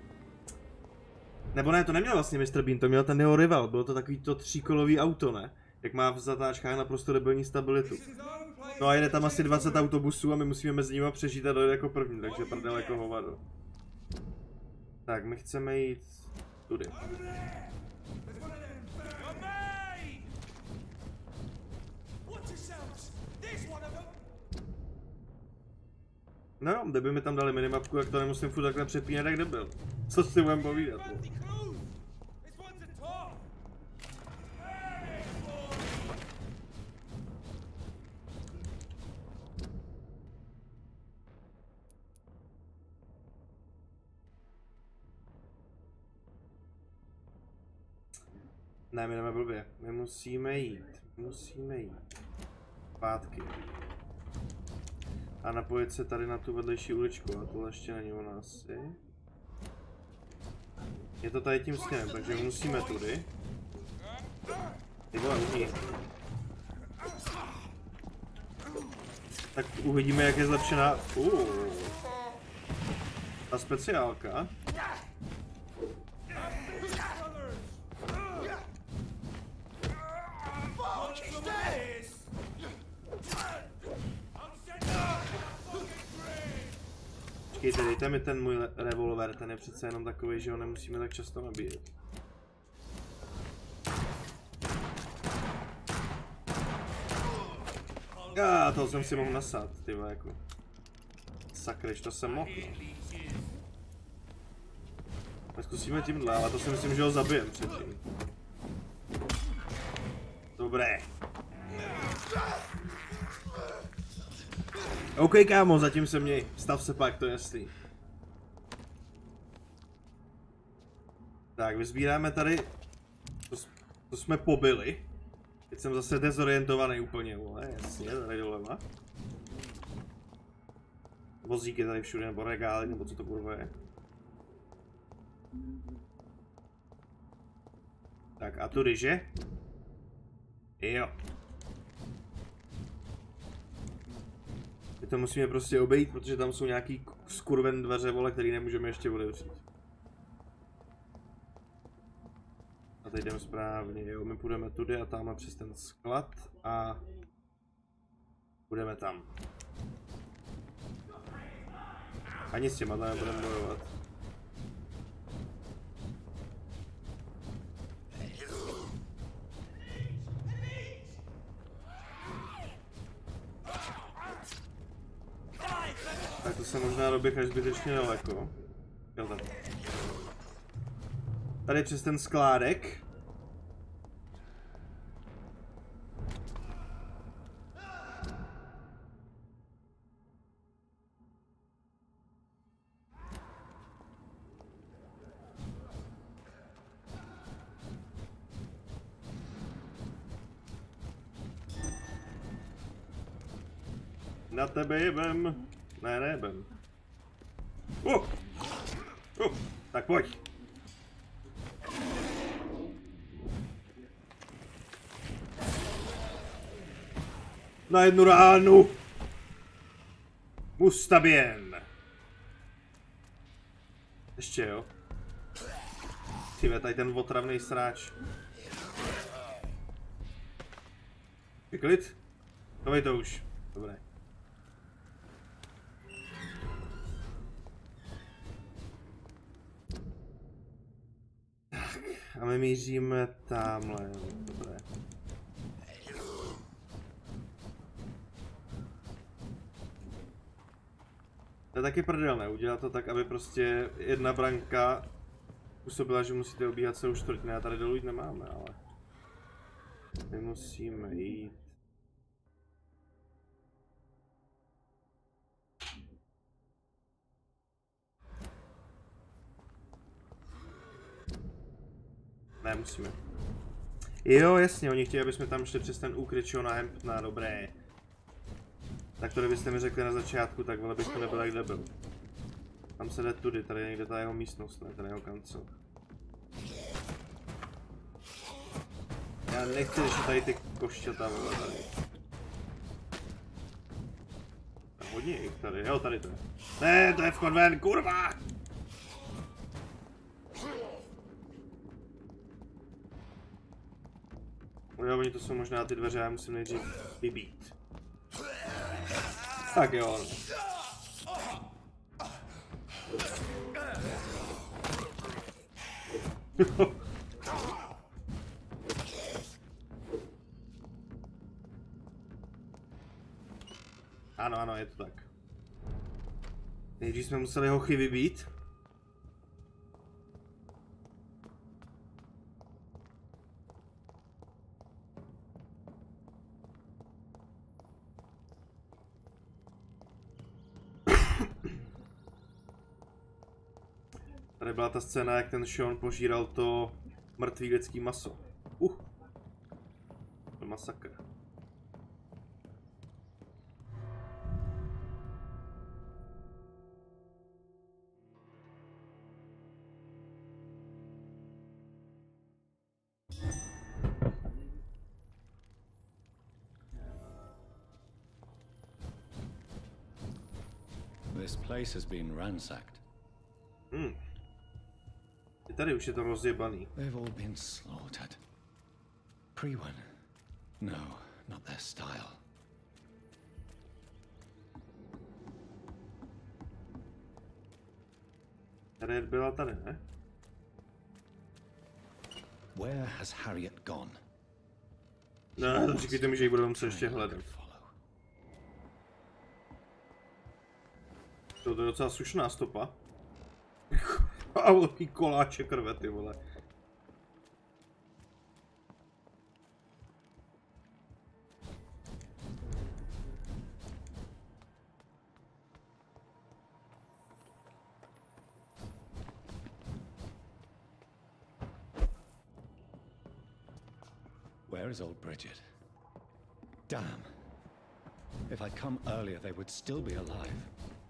Nebo ne, to neměl vlastně Mr. Bean, to měl ten jeho rival, bylo to takový to tříkolový auto, ne? Jak má v zatáčkách naprosto debilní stabilitu. No a jede tam asi 20 autobusů a my musíme mezi nimi přežít a dojde jako první, takže prdel jako hovado. Tak, my chceme jít tudy. No jo, kdyby mi tam dali minimapku, jak to nemusím furt takhle přepínat, jak debil. Co si budem povídat? Ne, my jdeme blbě. My musíme jít. Zpátky. A napojit se tady na tu vedlejší uličku, a tohle ještě není u nás asi. Je to tady tím směrem, takže musíme tudy. Ty vole, uní. Tak uvidíme, jak je zlepšená. Ta speciálka. Počkejte, dejte mi ten můj revolver, ten je přece jenom takový, že ho nemusíme tak často nabíjet. Toho jsem si mohl nasát, tyhle jako. Sakryš, to jsem mohl. Tak zkusíme tímhle, ale to si myslím, že ho zabijem předtím. Dobré. OK, kámo, zatím se měj. Stav se pak, to je jasný. Tak, vyzbíráme tady. To jsme pobili. Teď jsem zase dezorientovaný úplně, vole, jasně, tady doleva. Vozík je tady všude, nebo regály, nebo co to kurva je. Tak a tu ryže? Jo. My to musíme prostě obejít, protože tam jsou nějaký skurven dveře, vole, který nemůžeme ještě otevřít. A teď jdeme správně, jo, my půjdeme tudy a tamhle přes ten sklad a budeme tam. Ani s těma tam nebudeme bojovat. se možná doběh až zbytečně daleko. Jo, tady. Tady přes ten skládek. Na tebe jebem. Ne, nejebem. Tak pojď. Na jednu ránu. Está bien. Ještě jo. Tyve, tady ten otravný sráč. Klid? Dovej to už. Dobré. A my míříme tamhle, jo, dobré. To je taky prdel, ne? Udělat to tak, aby prostě jedna branka působila, že musíte obíhat celou čtvrť. Ne, tady dolů jít nemáme, ale my musíme jít. Ne, musíme. Jo, jasně, oni chtějí, aby jsme tam šli přes ten úkryt na Hemptna, dobré. Tak to kdybyste mi řekli na začátku, tak vole bych to nebyl jak debil. Tam se jde tudy, tady je někde ta jeho místnost, ne, ten jeho kancel. Já nechci řešit tady ty košťata, vole, tady. A hodně jich tady, jo, tady to je. Ne, to je vchod ven, kurva! Jo, oni to jsou možná ty dveře, já musím nejdřív vybít. Tak jo. Ano, ano, je to tak. Nejdřív jsme museli hochy vybít. Tady byla ta scéna, jak ten Sean požíral to mrtvý lidský maso. To masakr. This place has been ransacked. Tady už je to rozjebaný. They've all been slaughtered. Priwen. No, not their style. Harriet byla tady, ne? Where has Harriet gone? No, říkejte mi, že ji budeme muset ještě hledat. To je docela slušná stopa. A velký koláče krve, ty vole. Where is old Bridget? Damn. If I'd come earlier, they would still be alive.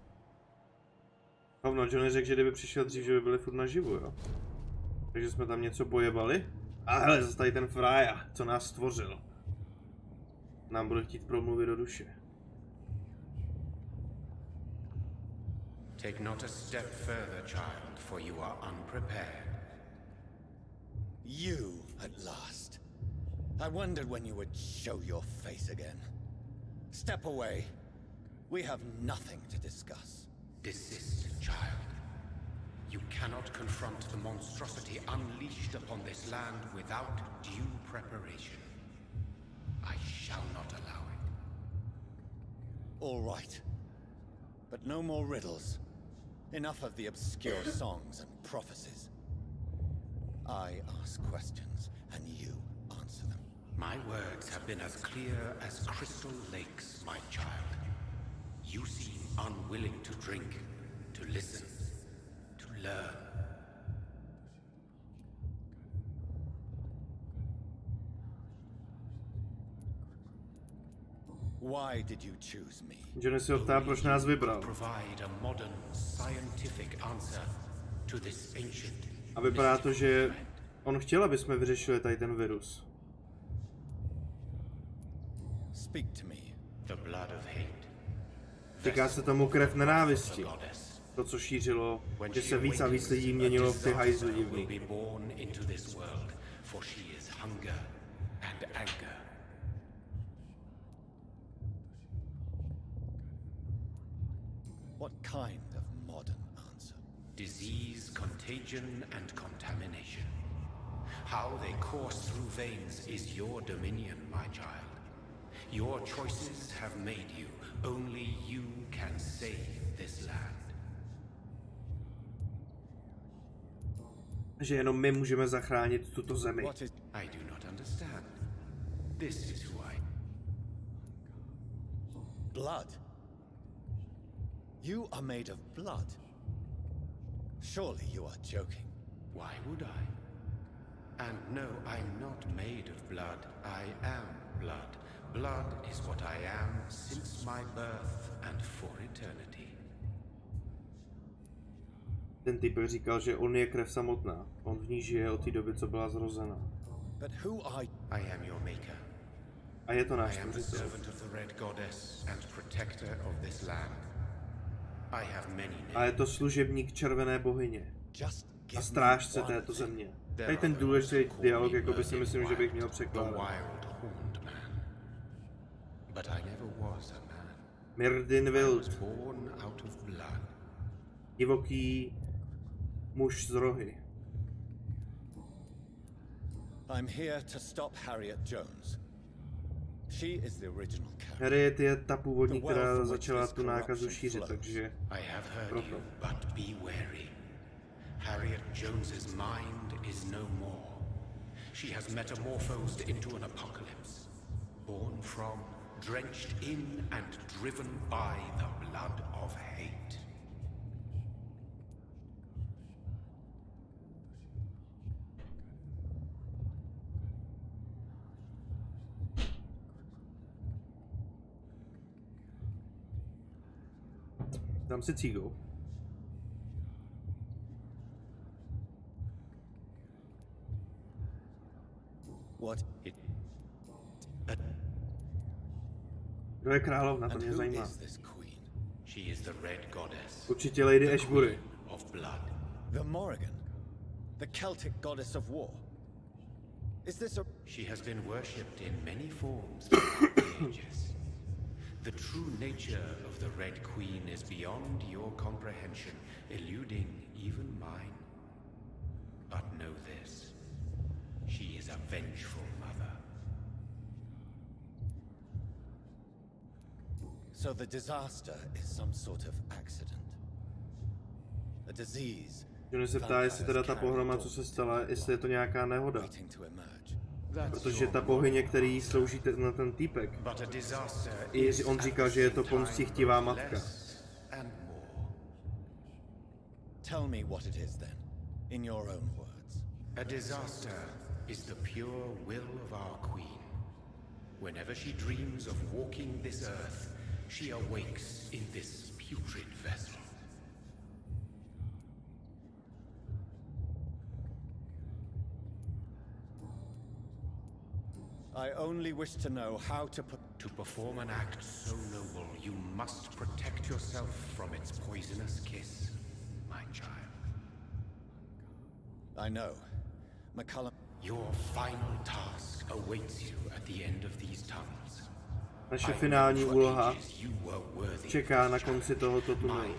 Hovno, Johnny řekl, že kdyby přišel dřív, že by byli furt naživu, jo? Takže jsme tam něco pojebali. A hele, zase tady ten fraja, co nás stvořil. Nám bude chtít promluvit do duše. Take not a step further, child, for you are unprepared. You, at last. I wondered when you would show your face again. Step away. We have nothing to discuss. Desist, child. You cannot confront the monstrosity unleashed upon this land without due preparation. I shall not allow it. All right. But no more riddles. Enough of the obscure songs and prophecies. I ask questions, and you answer them. My words have been as clear as crystal lakes, my child. You seem unwilling to drink, to listen, to learn. Why did you choose me? Johnny se ho ptá, proč nás vybral. Provide a modern scientific answer to this ancient. A vypadá to, že on chtěl, aby jsme vyřešili tady ten virus. Speak to me. The blood of hate. Týká se tomu krev nenávisti. To, co šířilo, že se víc a víc lidí měnilo v ty hajzly divný. What kind of modern answer? Disease, contagion, and contamination. How they course through veins is your dominion, my child. Your choices have made you. Only you can save this land. Že jenom my můžeme zachránit tuto zemi. I do not understand. This is who I... Blood? You are made of blood. Surely you are joking. Why would I? And no, I'm not made of blood. I am blood. Blood is what I am since my birth and for eternity. Ten typ říkal, že on je krev samotná. On v ní žije od té doby, co byla zrozena. But who are you? I am your maker. A je to náš I am the servant of the Red Goddess and protector of this land. I have many names. A je to služebník červené bohyně. A strážce této země. Tady ten důležitý dialog, jako by si myslím, že bych měl překládat. But I never was a man. Myrdin Wild. Born out of blood. Divoký muž z rohy. I'm here to stop Harriet Jones. She is the original character. Harriet je ta původní, která začala tu nákazu šířit, takže I have heard you, but be wary. Harriet Jones's mind is no more. She has metamorphosed into an apocalypse, born from, drenched in, and driven by the blood of hate. Dám si cígou. What? Kdo je královna, to mě zajímá. She is the Red Goddess. Určitě Lady Ashbury. Of blood. The Morrigan, the Celtic goddess of war. Is this a... She has been worshipped in many forms throughout the ages. The true nature of the Red Queen is beyond your comprehension, eluding even mine. But know this. She is a vengeful mother. So the disaster is some sort of accident. A disease. Johnny se ptá, jestli teda ta pohroma, co se stala, jestli je to nějaká nehoda. Protože ta bohyně, který slouží na ten týpek, i on říkal, že je to pomstichtivá matka. Tell me what it is then, in your own words. A disaster is the pure will of our queen. Whenever she dreams of walking this earth, she awakes in this putrid vessel. I only wish to know how to perform an act so noble, you must protect yourself from its poisonous kiss, my child. I know. McCullum. Your final task awaits you at the end of these tunnels. Naše finální úloha čeká na konci tohoto tunelu.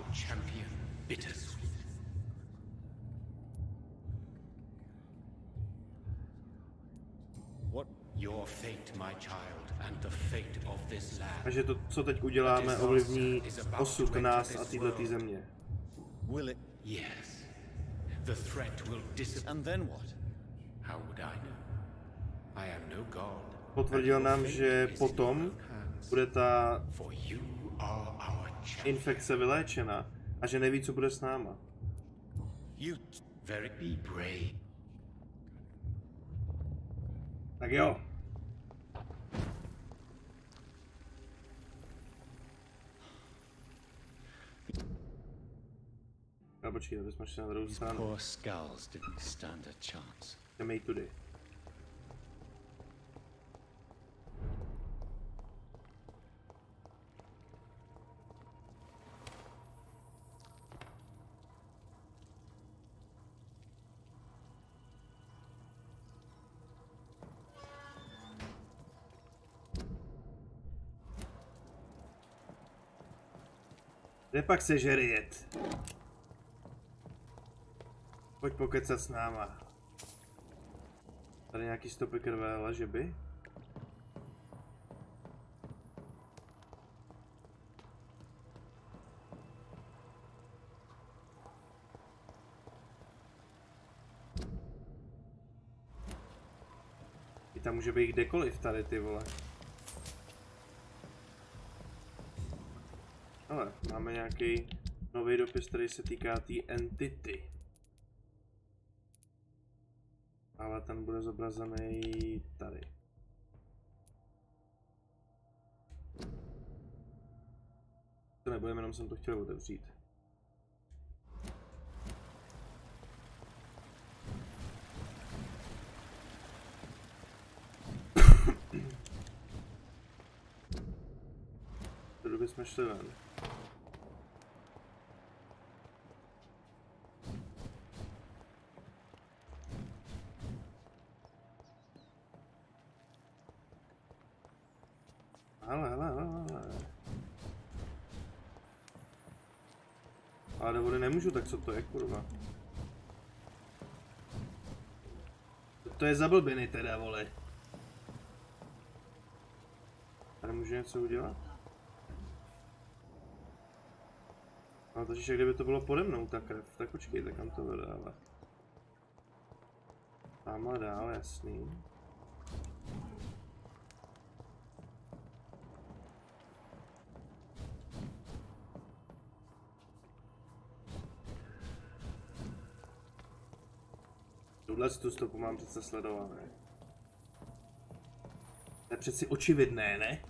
Your fate, my child, and the fate of this land. A že to, co teď uděláme, ovlivní osud nás a této země. Will it? Yes. The threat will disappear. And then what? How would I know? I am no god. Potvrdil nám, že potom bude ta For you are our infekce vyléčena a že neví, co bude s náma. You very be brave. Tak jo. A počkej, abychom šli na druhou stranu. Poor skulls didn't stand a chance. Jdeme jí tudy. Kde pak se žeriet? Pojď pokecat s náma. Tady nějaký stopy krve, ale že by? I tam může být kdekoliv tady, ty vole. Ale máme nějaký nový dopis, který se týká té entity. Ale ten bude zobrazený tady. To nebudeme, jenom jsem to chtěl otevřít. Do doby jsme šli ven. Ale do vody nemůžu, tak co to je, kurva? To je za blbiny teda, vole. Tady můžu něco udělat? Ale totiž jak kdyby to bylo pode mnou, ta krev. Tak počkejte, kam to vede, ale... Tamhle dál, jasný. Tuhle tu stopu mám přece sledované. To je přeci očividné, ne?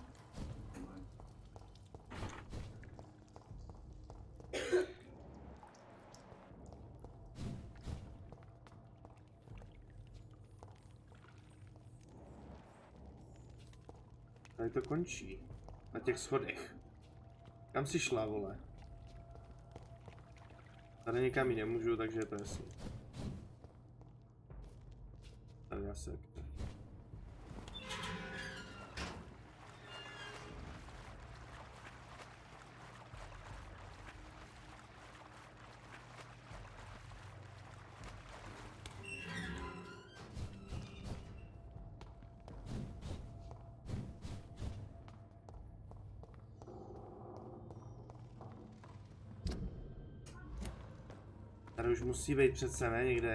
Tady to končí. Na těch schodech. Kam si šla, vole? Tady nikam ji nemůžu, takže je to jasný. Tady asi. Tady už musí být přece, ne? Někde.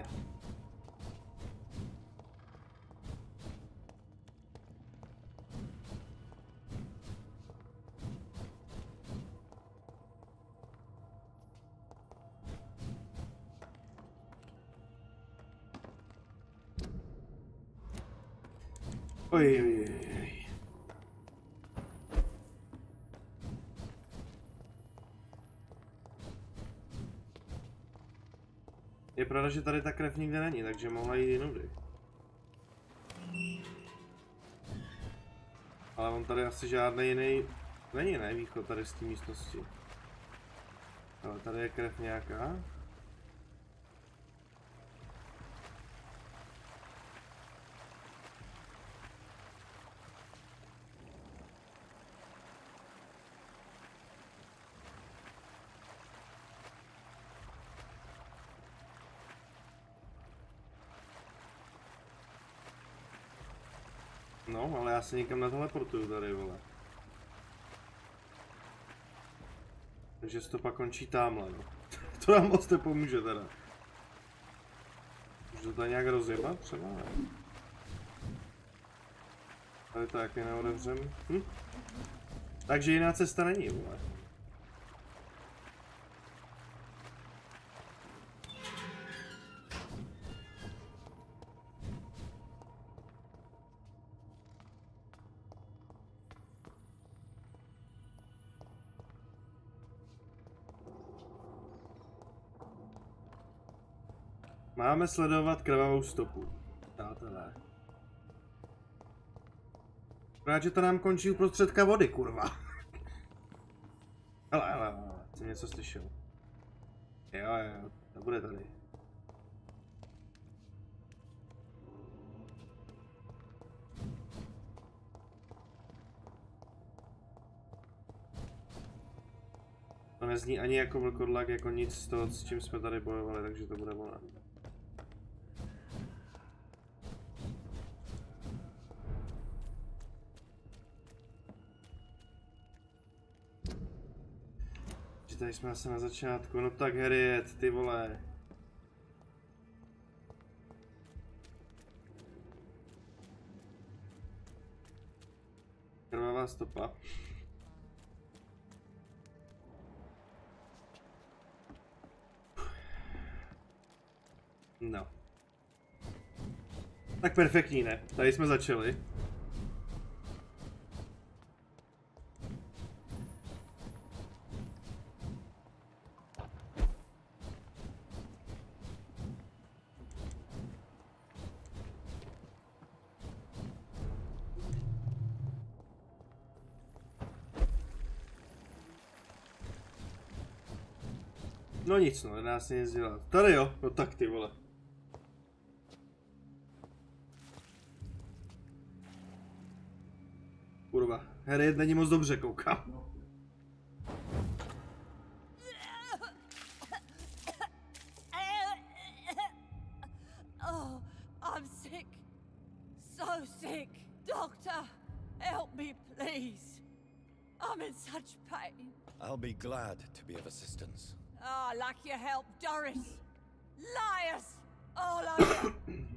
Oj. Je pravda, že tady ta krev nikde není, takže mohla jít jinudy. Ale on tady asi žádný jiný není, ne? Východ tady z té místnosti. Ale tady je krev nějaká. No, ale já se někam nateleportuju tady, vole. Takže to pak končí tamhle, no. To nám moc nepomůže teda. Můžu to tady nějak rozjebat třeba, ne? Tady to taky neotevřem. Takže jiná cesta není, vole. Máme sledovat krvavou stopu, přátelé. Rád, že to nám končí uprostředka vody, kurva. Hele, jsem něco slyšel. Jo, to bude tady. To nezní ani jako vlkodlak, jako nic z toho, s čím jsme tady bojovali, takže to bude ona. Tady jsme asi na začátku, no tak Harriet, ty vole. Krvavá stopa. No. Tak perfektní, ne? Tady jsme začali. No nic, no, nedá se nic dělat. Tady jo, no tak ty vole. Kurva, Harriet není moc dobře, koukám. Oh, I'm sick. So sick. Doctor, help me, please. I'm in such pain. I'll be glad to be of assistance. Ah, oh, like your help, Doris. Liars! All over.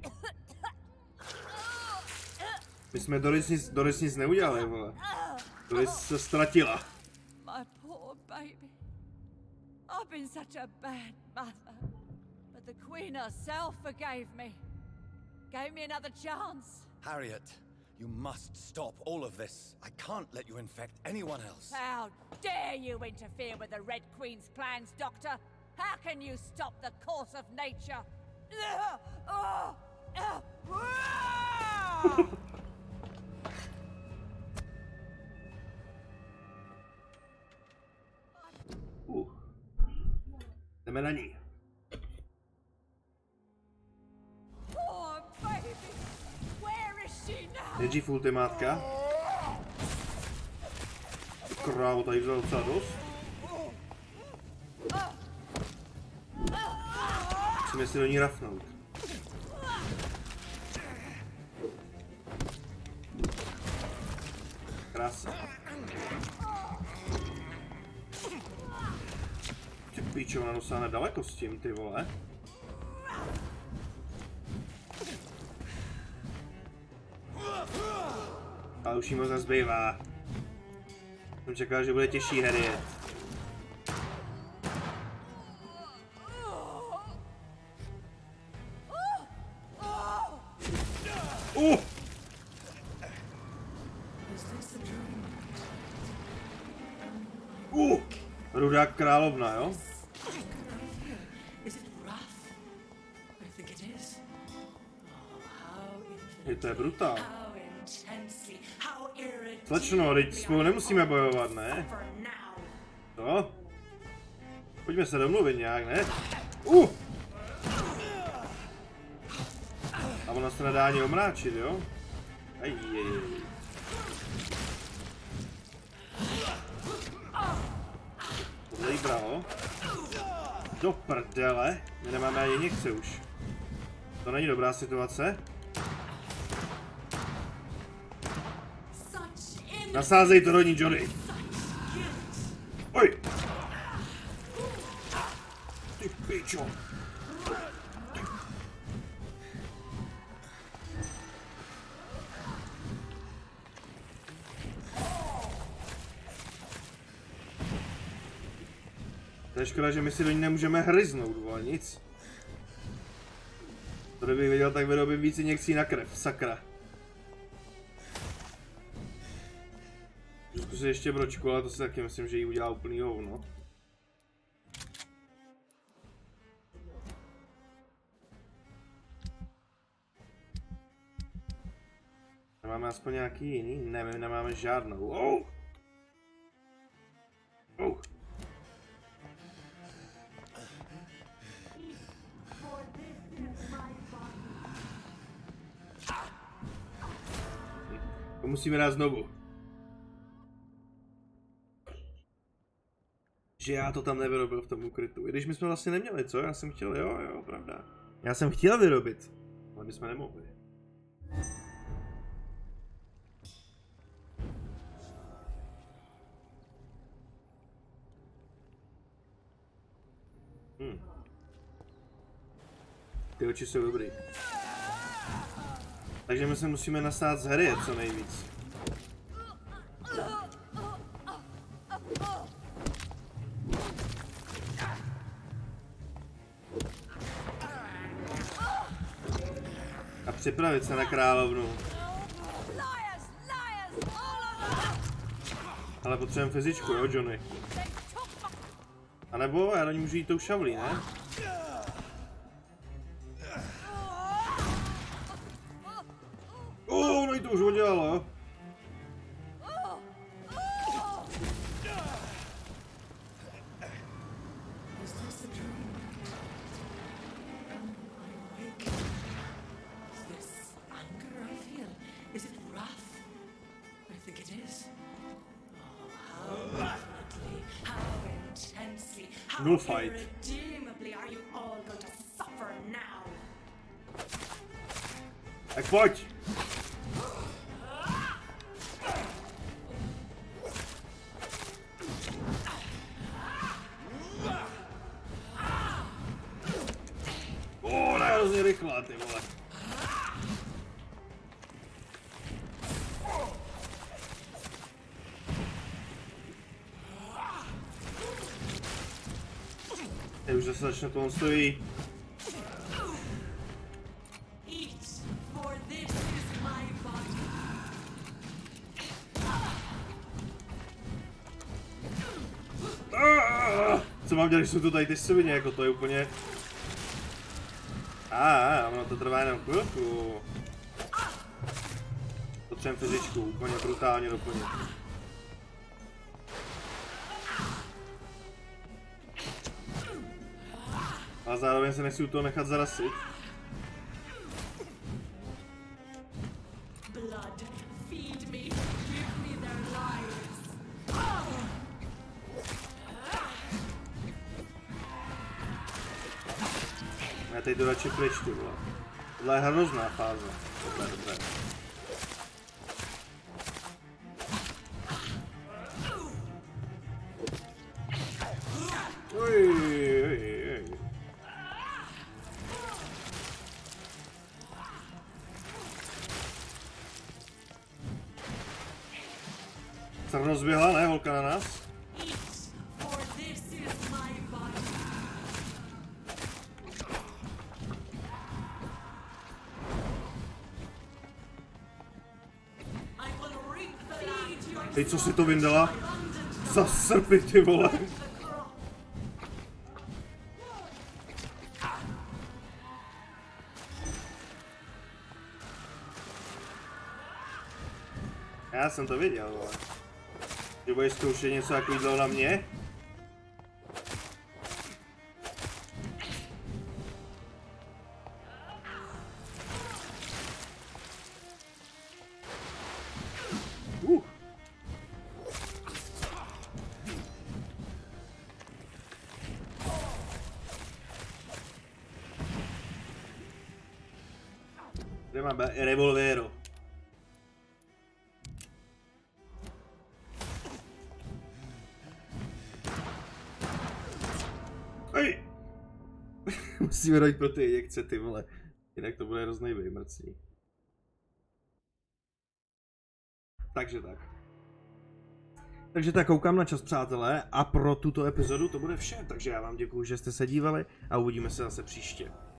My jsme Doris nic neudělali, vole. Doris se ztratila. My poor baby. I've been such a bad mother. But the Queen herself forgave me. Gave me another chance. Harriet, you must stop all of this. I can't let you infect anyone else. How dare you interfere with the Red Queen's plans, Doctor? How can you stop the course of nature? Jdeme na ní. Poor baby. Where is she now? Nejdřív ultimátka. Krávo, tady vzal docela dost. Musíme si do ní rafnout. Krása. Ty píčo, ona dosáhne daleko s tím, ty vole. Ale už jí moc nezbývá. Jsem čekal, že bude těžší Harriet. Rudá královna, jo? To je brutál. Slečno, teď spolu nemusíme bojovat, ne? Co? Pojďme se domluvit nějak, ne? A ona se nedá ani omráčit, jo? Ajjej. Tohle jí bralo. Do prdele. My nemáme ani někce už. To není dobrá situace. Nasázej to do ní, Johnny. Oj. Ty pičo. To je škoda, že my si do ní nemůžeme hryznout, vole, nic. To kdybych věděl, tak vyrobím víc injekcí na krev, sakra. Zkusím ještě bročku, ale to si taky myslím, že jí udělá úplný hovno. Nemáme aspoň nějaký jiný? Ne, my nemáme žádnou. Oh! Oh! To musíme dát znovu. Že já to tam nevyrobil v tom ukrytu. I když my jsme vlastně neměli, co? Já jsem chtěl, jo, pravda. Já jsem chtěl vyrobit, ale my jsme nemohli. Ty oči jsou dobrý. Takže my se musíme nasát z hry co nejvíc. A připravit se na královnu. Ale potřebujeme fyzičku, jo, Johnny? A nebo já do ní můžu jít tou šavlí, ne? No jí to už udělalo. No fight. Tak pojď. Ona je hrozně rychlá, ty vole. Teď už zase začne to, on stojí. Co mám dělat, když jsou tu tady ty svině, jako to je úplně... ono to trvá jenom chvilku. Potřebujeme fyzičku, úplně brutálně doplnit. A zároveň se nechci u toho nechat zarasit. Já teď jdu radši pryč, ty vole. Tohle je hrozná fáze. Tohle je dobré. Se rozběhla, ne, holka na nás? Teď co si to vyndala? Za srpy, ty vole. Já jsem to viděl, vole. Ty budeš zkoušet něco takového na mě? Kde mám revolvéro? musíme dojít pro ty injekce, ty vole. Jinak to bude hrozný vymrcní. Takže tak. Takže tak koukám na čas, přátelé, a pro tuto epizodu to bude vše. Takže já vám děkuju, že jste se dívali a uvidíme se zase příště.